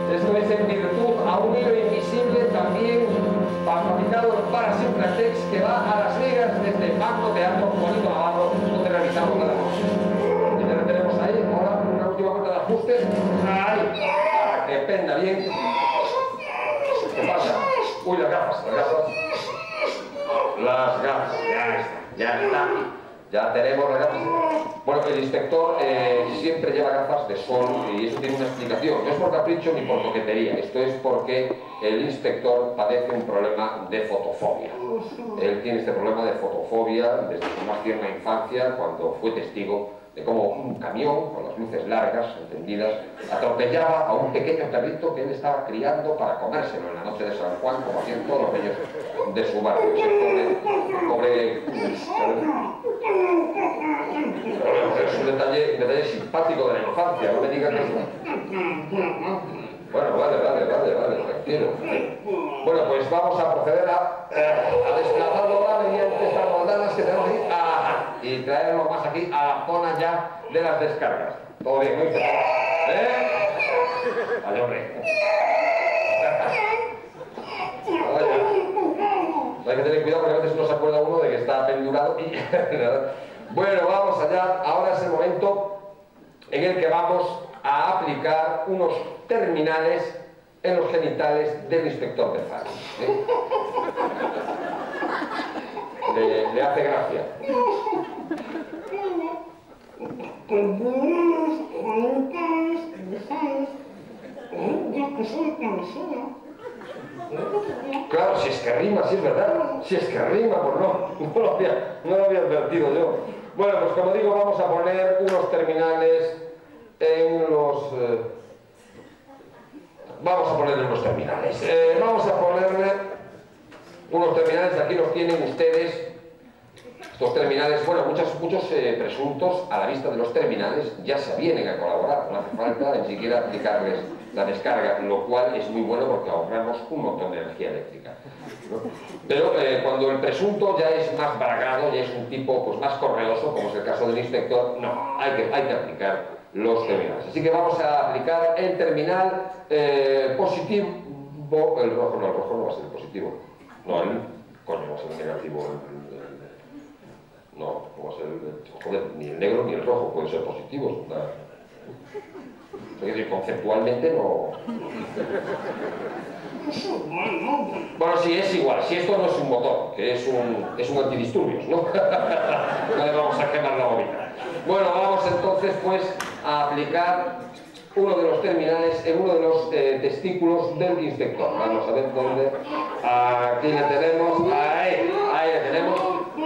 Esto es en virtud a un hilo invisible también fabricado para Simplatex que va a las ligas de este Magno Teatro Juanito Navarro, donde realizamos la noche. Y ya lo tenemos ahí, ahora una última vuelta de ajuste. Ahí, para que penda bien. ¿Qué pasa? Uy, las gafas, las gafas. Las gafas, ya está, ya está. Ya tenemos las gafas. Bueno, el inspector eh, siempre lleva gafas de sol y eso tiene una explicación. No es por capricho ni por coquetería. Esto es porque el inspector padece un problema de fotofobia. Él tiene este problema de fotofobia desde su más tierna infancia, cuando fue testigo de cómo un camión con las luces largas, encendidas, atropellaba a un pequeño perrito que él estaba criando para comérselo en la noche de San Juan, como hacían todos los niños de su barrio. Ese pobre, pobre... Es un detalle, un detalle simpático de la infancia, no me digan que eso. Bueno, vale, vale, vale, vale, tranquilo. Bueno, pues vamos a proceder a, a desplazarlo mediante estas moldadas que tenemos aquí. Ajá, y traerlo más aquí a la zona ya de las descargas. ¿Todo bien, no? ¿Eh? Vale, hombre. Hay que tener cuidado porque a veces no se acuerda uno de que está pendurado y... Bueno, vamos allá. Ahora es el momento en el que vamos a aplicar unos terminales en los genitales del inspector de Faro. ¿Eh? Le, le hace gracia. Claro, si es que rima, si es verdad. Si es que rima, pues no, no lo había, no lo había advertido yo. Bueno, pues como digo, vamos a poner unos terminales en los... Eh, vamos a ponerle unos terminales. Eh, vamos a ponerle unos terminales, aquí los tienen ustedes. Estos terminales, bueno, muchos, muchos eh, presuntos a la vista de los terminales ya se vienen a colaborar, no hace falta ni siquiera aplicarles la descarga, lo cual es muy bueno porque ahorramos un montón de energía eléctrica, ¿no? Pero eh, cuando el presunto ya es más bragado, ya es un tipo pues, más correoso, como es el caso del inspector, no, hay que, hay que aplicar los terminales. Así que vamos a aplicar el terminal eh, positivo, el rojo, no, el rojo no va a ser el positivo, no, el, coño, va a ser el negativo, el, el, el, no, no va a ser el, joder, ni el negro ni el rojo pueden ser positivos. Es decir, conceptualmente no... Bueno, sí, es igual. Si esto no es un motor, que es un, es un antidisturbios, ¿no? No le vamos a quemar la bobina. Bueno, vamos entonces pues a aplicar uno de los terminales en uno de los eh, testículos del inspector. Vamos a ver dónde. Aquí le tenemos. Ahí, ahí le tenemos.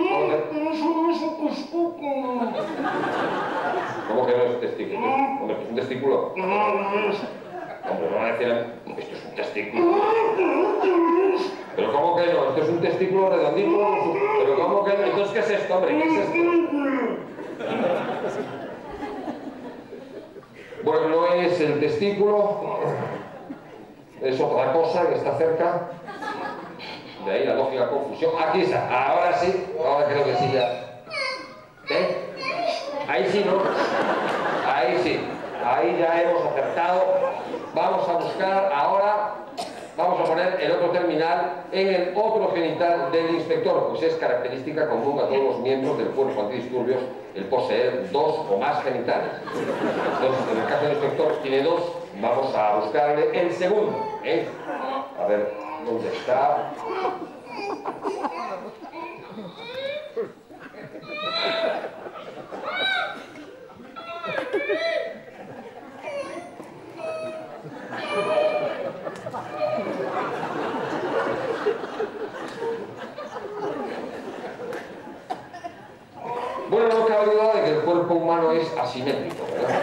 ¿Cómo que no es testículo? Hombre, ¿es un testículo? Hombre, no van a decir, esto es un testículo. Pero ¿cómo que no? Esto es un testículo redondito. Pero ¿cómo que no? Entonces, ¿qué es esto, hombre? ¿Qué es esto? Bueno, no es el testículo, es otra cosa que está cerca. De ahí la lógica confusión. Aquí está, ahora sí, ahora creo que sí ya. ¿Eh? Ahí sí, ¿no? Ahí sí, ahí ya hemos acertado. Vamos a buscar ahora, vamos a poner el otro terminal en el otro genital del inspector, pues es característica común a todos los miembros del cuerpo antidisturbios el poseer dos o más genitales. Entonces, en el caso del inspector tiene dos, vamos a buscarle el segundo, ¿eh? A ver, ¿dónde está? Bueno, no cabe duda de que el cuerpo humano es asimétrico, ¿verdad?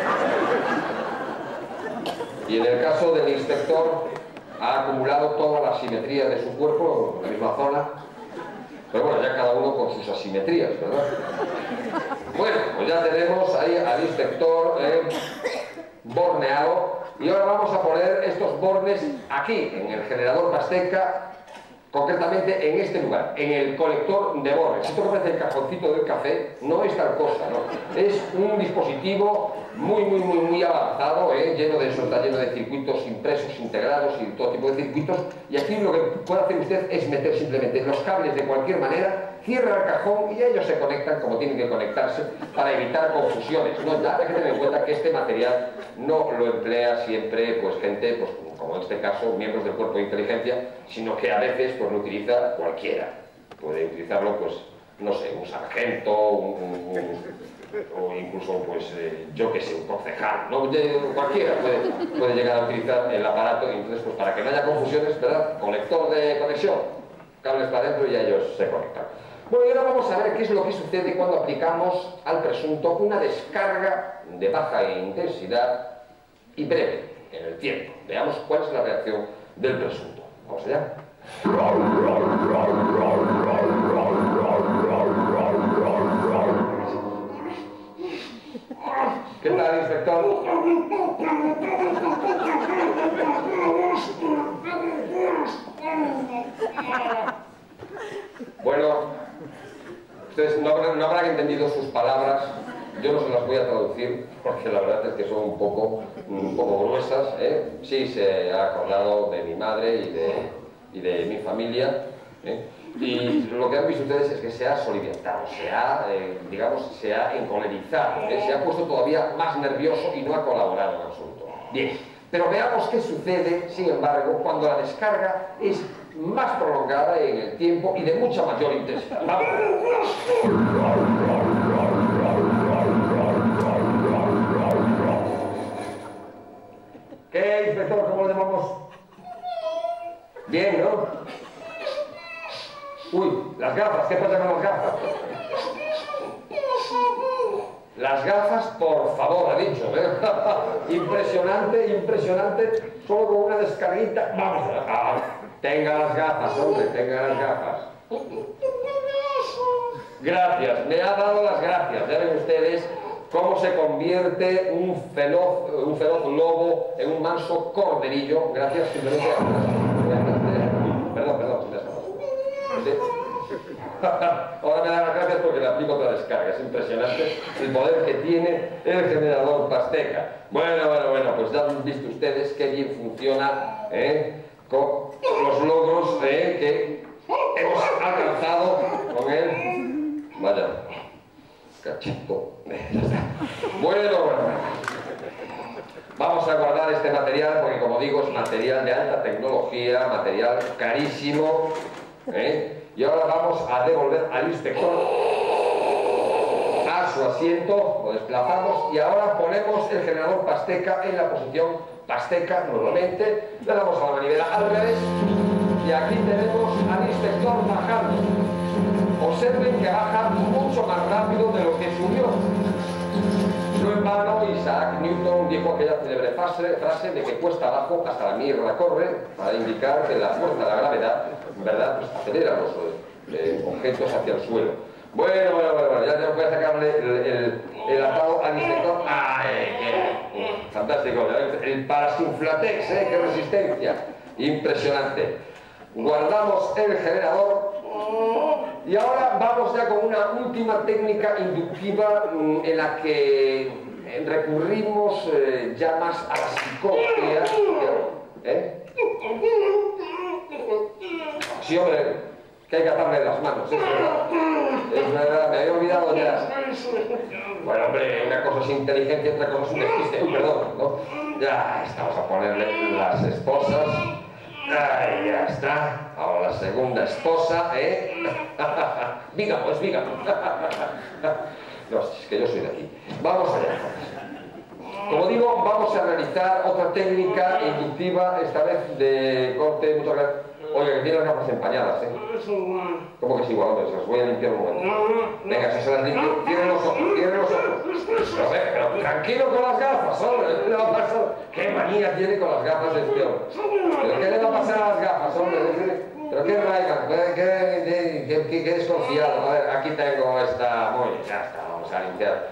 Y en el caso del inspector ha acumulado toda la asimetría de su cuerpo en la misma zona, pero bueno, ya cada uno con sus asimetrías, ¿verdad? Bueno, pues ya tenemos ahí al inspector eh, borneado, y ahora vamos a poner estos bornes aquí, en el generador Pasteca, concretamente en este lugar, en el colector de bornes. Esto que parece el cajoncito del café no es tal cosa, ¿no? Es un dispositivo muy, muy, muy, muy muy avanzado, ¿eh? lleno de eso, está lleno de circuitos impresos, integrados y todo tipo de circuitos, y aquí lo que puede hacer usted es meter simplemente los cables de cualquier manera, cierra el cajón y ellos se conectan como tienen que conectarse para evitar confusiones. No, ya hay que tener en cuenta que este material no lo emplea siempre pues gente, pues, como en este caso, miembros del cuerpo de inteligencia, sino que a veces pues lo utiliza cualquiera. Puede utilizarlo, pues, no sé, un sargento, un, un, un, o incluso, pues, eh, yo que sé, un concejal, ¿no? Cualquiera puede, puede llegar a utilizar el aparato, y entonces, pues, para que no haya confusiones, ¿verdad? Conector de conexión, cables para adentro y ya ellos se conectan. Bueno, y ahora vamos a ver qué es lo que sucede cuando aplicamos al presunto una descarga de baja intensidad y breve en el tiempo. Veamos cuál es la reacción del presunto. Vamos allá. ¿Qué tal, inspector? Bueno, ustedes no habrán, no habrán entendido sus palabras, yo no se las voy a traducir porque la verdad es que son un poco, un poco gruesas, ¿eh? Sí, se ha acordado de mi madre y de, y de mi familia, ¿eh? Y lo que han visto ustedes es que se ha soliviantado, se ha, eh, digamos, se ha encolerizado, ¿eh? Se ha puesto todavía más nervioso y no ha colaborado en absoluto. Bien, pero veamos qué sucede, sin embargo, cuando la descarga es más prolongada en el tiempo y de mucha mayor intensidad. ¡Vamos! ¿Qué, inspector? ¿Cómo le llamamos? Bien, ¿no? Uy, las gafas, ¿qué pasa con las gafas? Las gafas, por favor, ha dicho, ¿eh? Impresionante, impresionante, solo con una descarguita. Vamos, ah, tenga las gafas, hombre, tenga las gafas. Gracias, me ha dado las gracias. Ya ven ustedes cómo se convierte un feroz, un feroz lobo en un manso corderillo. Gracias, simplemente. Perdón, perdón, ¿sí? Ahora me da las gracias porque le aplico otra descarga. Es impresionante el poder que tiene el generador Pasteca. Bueno, bueno, bueno, pues ya han visto ustedes qué bien funciona, ¿eh? Con los logros, ¿eh? que hemos alcanzado con él. Vaya, cachito. Bueno, bueno. Vamos a guardar este material porque, como digo, es material de alta tecnología, material carísimo, ¿eh? Y ahora vamos a devolver al inspector a su asiento, lo desplazamos y ahora ponemos el generador Pasteca en la posición Pasteca nuevamente, le damos a la manivela al revés y aquí tenemos al inspector bajando. Observen que baja mucho más rápido de lo que subió. No en vano, Isaac Newton dijo aquella célebre frase de que cuesta abajo hasta la mierda corre, para indicar que la fuerza de la gravedad, en verdad, pues acelera los eh, objetos hacia el suelo. Bueno, bueno, bueno, bueno, ya tengo que sacarle el, el, el atado al inspector. ¡Ay, qué! Fantástico, el parasinflatex, ¿eh? ¡Qué resistencia! Impresionante. Guardamos el generador. Y ahora vamos ya con una última técnica inductiva mmm, en la que recurrimos eh, ya más a la psicología. ¿Eh? Sí, hombre, que hay que atarle las manos, es verdad. Es verdad, me había olvidado ya. Bueno, hombre, una cosa es inteligencia y otra cosa es un despiste, perdón, ¿no? Ya estamos a ponerle las esposas. Ahí ya está. Ahora la segunda esposa, ¿eh? Diga, pues diga. No, es que yo soy de aquí. Vamos allá. Como digo, vamos a realizar otra técnica inductiva, esta vez de corte. Muchas gracias. Oye, que tiene las gafas empañadas, ¿eh? ¿Cómo que es igual? Hombre, se las voy a limpiar un momento. Venga, si se las limpio, tiene los ojos, tiene los ojos. Pero, ve, pero tranquilo con las gafas, hombre. ¿Qué le va a pasar? ¿Qué manía tiene con las gafas de este hombre? ¿Pero qué le va a pasar a las gafas, hombre? ¿Pero qué raigan? ¿Qué, qué, qué, qué, qué desconfiado? A ver, aquí tengo esta... Muy bien, ya está, vamos a limpiar.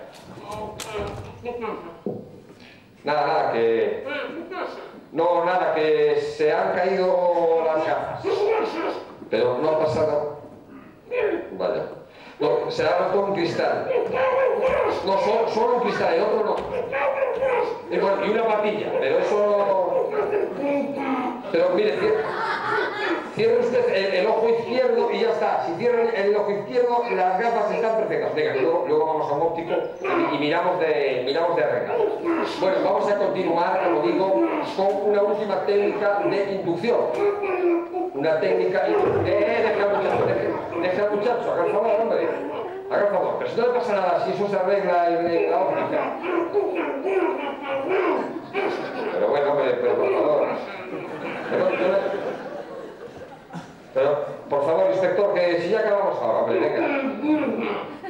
Nada, nada, que... No, nada, que se han caído las gafas. Pero no ha pasado... Vaya. No, se ha roto un cristal. No, solo, solo un cristal, el otro no. Y, bueno, y una patilla, pero eso... Pero mire, cierre, cierre usted el, el ojo izquierdo y ya está. Si cierra el, el ojo izquierdo, las gafas están perfectas. Venga, luego, luego vamos a un óptico y, y miramos, de, miramos de arreglar. Bueno, vamos a continuar, como digo, con una última técnica de inducción. Una técnica... Eh, eh, deja al muchacho, deja, deja al muchacho, haga el favor, hombre. Haga el favor, pero si no le pasa nada, si eso se arregla en, en la óptica. Pero bueno, hombre, pero por favor. Pero, pero, pero, por favor, inspector, que si ya acabamos ahora, hombre, venga.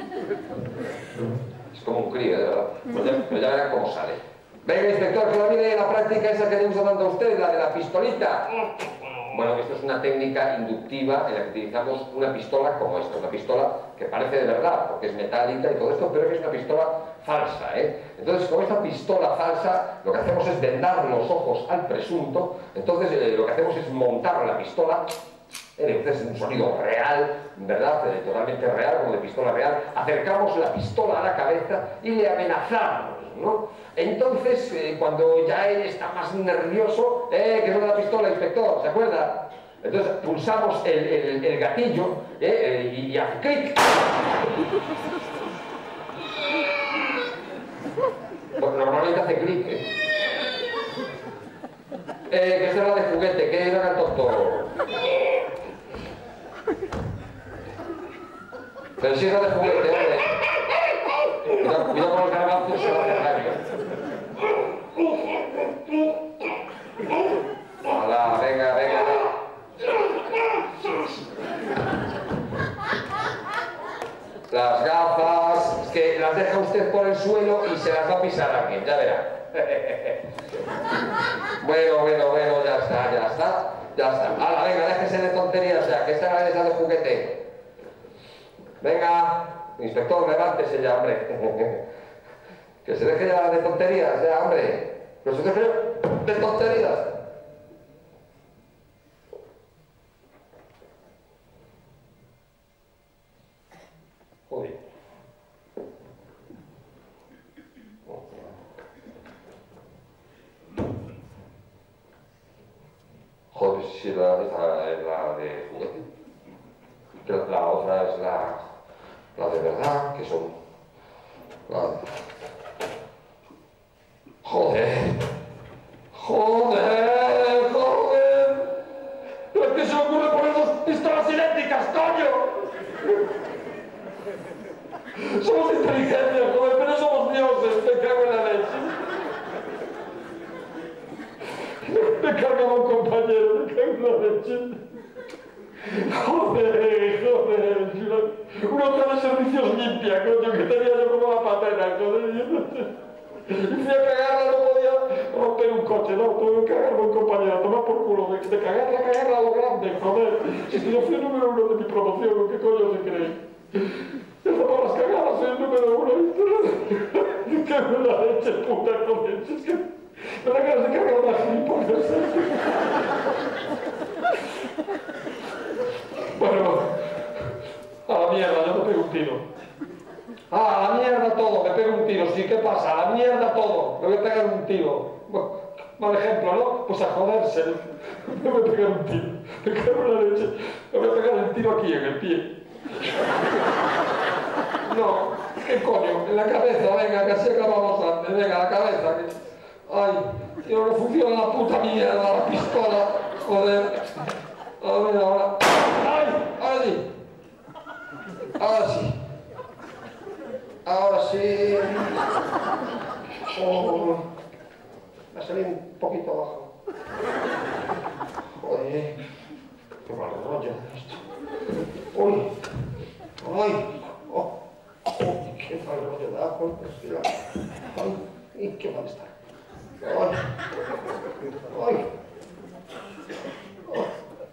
Es como un crío, de verdad. Pues ya, pero ya verán cómo sale. Venga, inspector, que la mire la práctica esa que le usa tanto a usted, la de la pistolita. Bueno, esto es una técnica inductiva en la que utilizamos una pistola como esta, una pistola que parece de verdad, porque es metálica y todo esto, pero que es una pistola falsa, ¿eh? Entonces, con esta pistola falsa, lo que hacemos es vendar los ojos al presunto, entonces eh, lo que hacemos es montar la pistola, eh, entonces es un sonido real, ¿verdad? Eh, totalmente real, como de pistola real, acercamos la pistola a la cabeza y le amenazamos, ¿no? Entonces, eh, cuando ya él está más nervioso, eh, que suena la pistola, inspector, ¿se acuerda? Entonces pulsamos el, el, el gatillo eh, y, y hace clic. Bueno, normalmente hace clic. ¿eh? Eh, que será de juguete, que no haga tonto. Pero si era de juguete, ¿eh? Cuidado, cuidado con los garbanzos, se va a hacer daño. Hola, venga, venga, venga. Las gafas, es que las deja usted por el suelo y se las va a pisar alguien, ya verá. Bueno, bueno, bueno, ya está, ya está, ya está. Hala, venga, déjese de tonterías ya, que esta es la de juguete. Venga, inspector, levántese ya, hombre. Que se deje ya de tonterías, ya, hombre. Que se deje de tonterías. Joder. Joder, si la, esta es la de juguete. Que la, la otra es la, la de verdad, que son... La, joder. Joder, joder. ¿Pero qué se me ocurre poner dos pistolas idénticas, coño? Somos inteligentes, joder, pero somos dioses, me cago en la leche. Me cargaba un compañero, me cago en la leche. Joder, joder. Una otra de servicios limpia, coño, que tenía yo como la patena, joder. Y fui a cagarla, no podía romper un coche, no, tuve que cagarme un compañero, toma por culo, de, de cagarla, cagarla a lo grande, joder. Si yo fui el número uno de mi promoción, ¿qué coño se cree? Yo por las cagadas soy el número uno. Me cago en la leche, puta, joder. Es que me da ganas de cargar más gilipollas. Bueno, a la mierda, yo me pego un tiro. Ah, a la mierda todo, me pego un tiro. Sí, ¿qué pasa? A la mierda todo, me voy a pegar un tiro. Bueno, mal ejemplo, ¿no? Pues a joderse. Me voy a pegar un tiro. Me cago en la leche. Me voy a pegar el tiro aquí, en el pie. No, ¿qué coño? En la cabeza, venga, que así acabamos antes. Venga, la cabeza. Que... ay, tío, no funciona la puta mierda, la pistola. Joder. A ver, ahora. ¡Ay! Ahora sí. Ahora sí. Ahora sí. Oh, me ha salido un poquito abajo. Joder. Qué mal rollo esto. Uy. Ay. Oh. Oh, qué mal rollo de abajo. Ay. Qué mal está. Ay. Ay. Oh.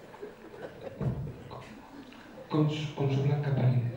Con su, con su blanca palidez.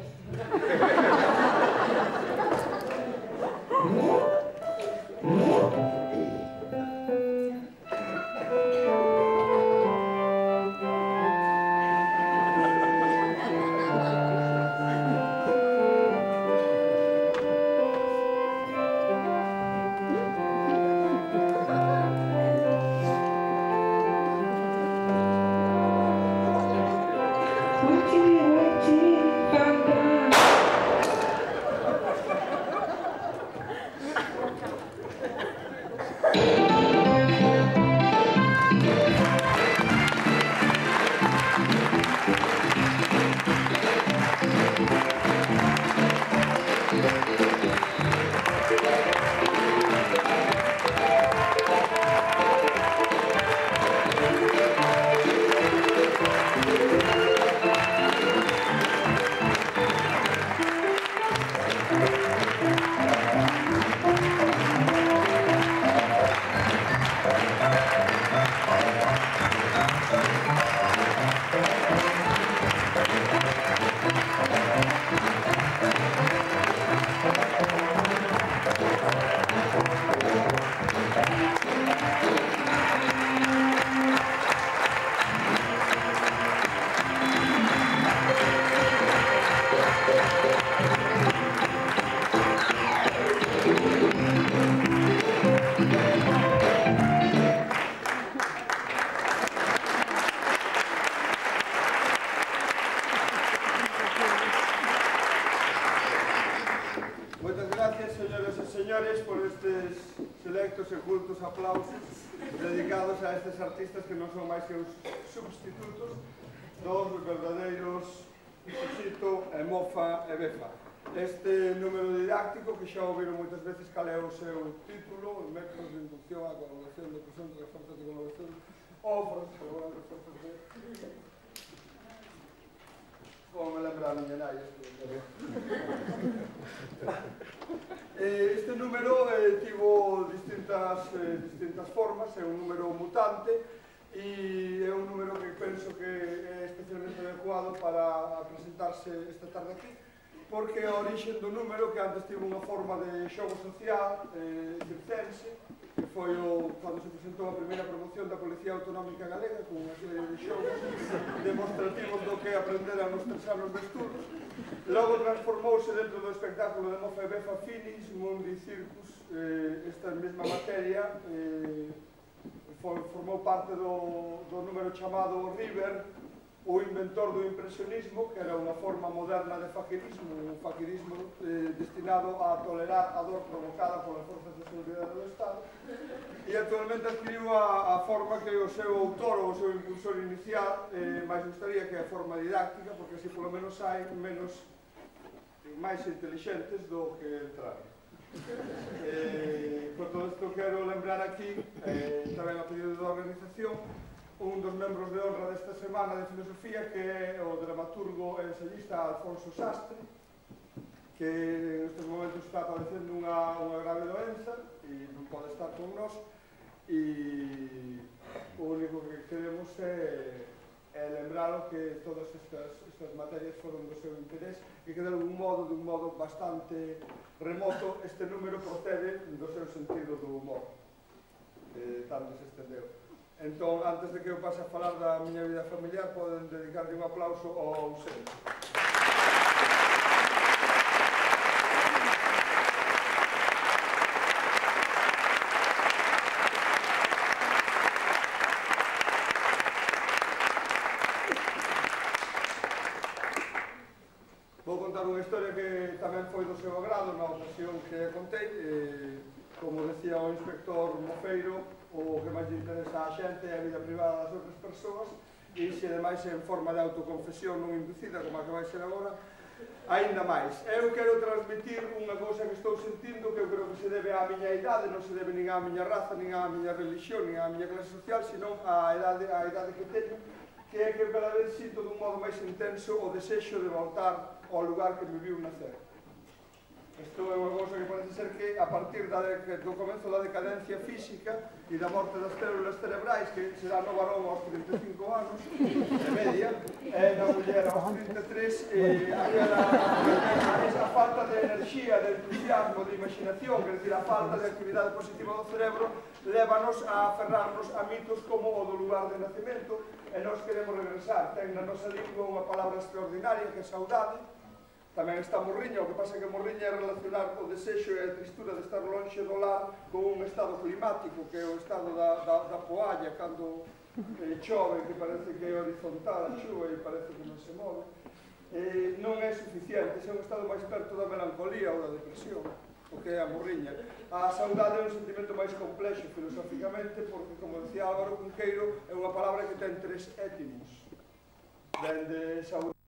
Moitas gracias, señoras e señores, por estes selectos e cultos aplausos dedicados a estes artistas que non son máis que os substitutos dos verdadeiros Xito, e Mofa e Befa. Este número didáctico, que xa ouviron moitas veces cal é o seu título, métodos de inducción á colaboración de presentes de forzas de colaboración ou forzas de colaboración de forzas de... Como me lembra a miña nai, este número eh, tivo distintas, eh, distintas formas, é un número mutante e é un número que penso que é especialmente adecuado para presentarse esta tarde aquí, porque a orixe do número, que antes tivo unha forma de xogo social eh, circense, que foi o, cando se presentou a primeira promoción da Policía Autonómica Galega, con unha serie de xogos demostrativos do que aprenderan nos tres anos de estudos. Logo transformouse dentro do espectáculo de Mofa e Befa Finis, Mundi Circus, eh, esta mesma materia, eh, for, formou parte do, do número chamado River, o inventor do impresionismo, que era unha forma moderna de faquirismo, un faquirismo eh, destinado a tolerar a dor provocada polas forzas de seguridade do Estado, e actualmente adquiriu a, a forma que o seu autor ou o seu impulsor inicial eh, máis gustaría, que é a forma didáctica, porque así polo menos hai menos máis intelixentes do que entraron. Eh, con todo isto quero lembrar aquí, eh, tamén a pedido da organización, un dos membros de honra desta semana de filosofía, que é o dramaturgo e ensayista Alfonso Sastre, que nestes momentos está padecendo unha, unha grave doenza e non pode estar con nós, e o único que queremos é, é lembralo que todas estas, estas materias foron do seu interés e que de algún modo, de un modo bastante remoto, este número procede do seu sentido do humor, que tanto se estendeu. Entón, antes de que eu pase a falar da miña vida familiar, poden dedicarlle un aplauso ao ausente. Vou contar unha historia que tamén foi do seu agrado na ocasión que contei. Eh, como decía o inspector Mofeiro, o que máis lle interesa a xente é a vida privada das outras persoas, e se ademais en forma de autoconfesión non inducida, como a que vai ser agora, aínda máis. Eu quero transmitir unha cousa que estou sentindo, que eu creo que se debe á miña idade, non se debe nin á miña raza, nin á miña religión, nin á miña clase social, senón á idade, á idade que teño, que é que cada vez sinto dun modo máis intenso o desexo de voltar ao lugar que me viu nacer. Isto é unha cousa que parece ser que a partir da de, do comenzo da decadencia física e da morte das células cerebrais, que se dá no varón aos trinta e cinco anos, de media, e na muller aos trinta e tres, e aquela, esa falta de enerxía, de entusiasmo, de imaginación, quer dizer, a falta de actividade positiva do cerebro, lévanos a aferrarnos a mitos como o do lugar de nacemento, e nós queremos regresar. Ten na nosa lingua unha palabra extraordinaria que é saudade. Tamén está morriña, o que pasa que morriña é relacionar o desexo e a tristura de estar lonxe do lar con un estado climático, que é o estado da, da, da poalla, cando eh, chove, que parece que é horizontal a chuva e parece que non se move. Eh, non é suficiente, é un estado máis perto da melancolía ou da depresión, o que é a morriña. A saudade é un sentimento máis complexo filosóficamente, porque, como decía Álvaro Cunqueiro, é unha palabra que ten tres étimos. Dende saudade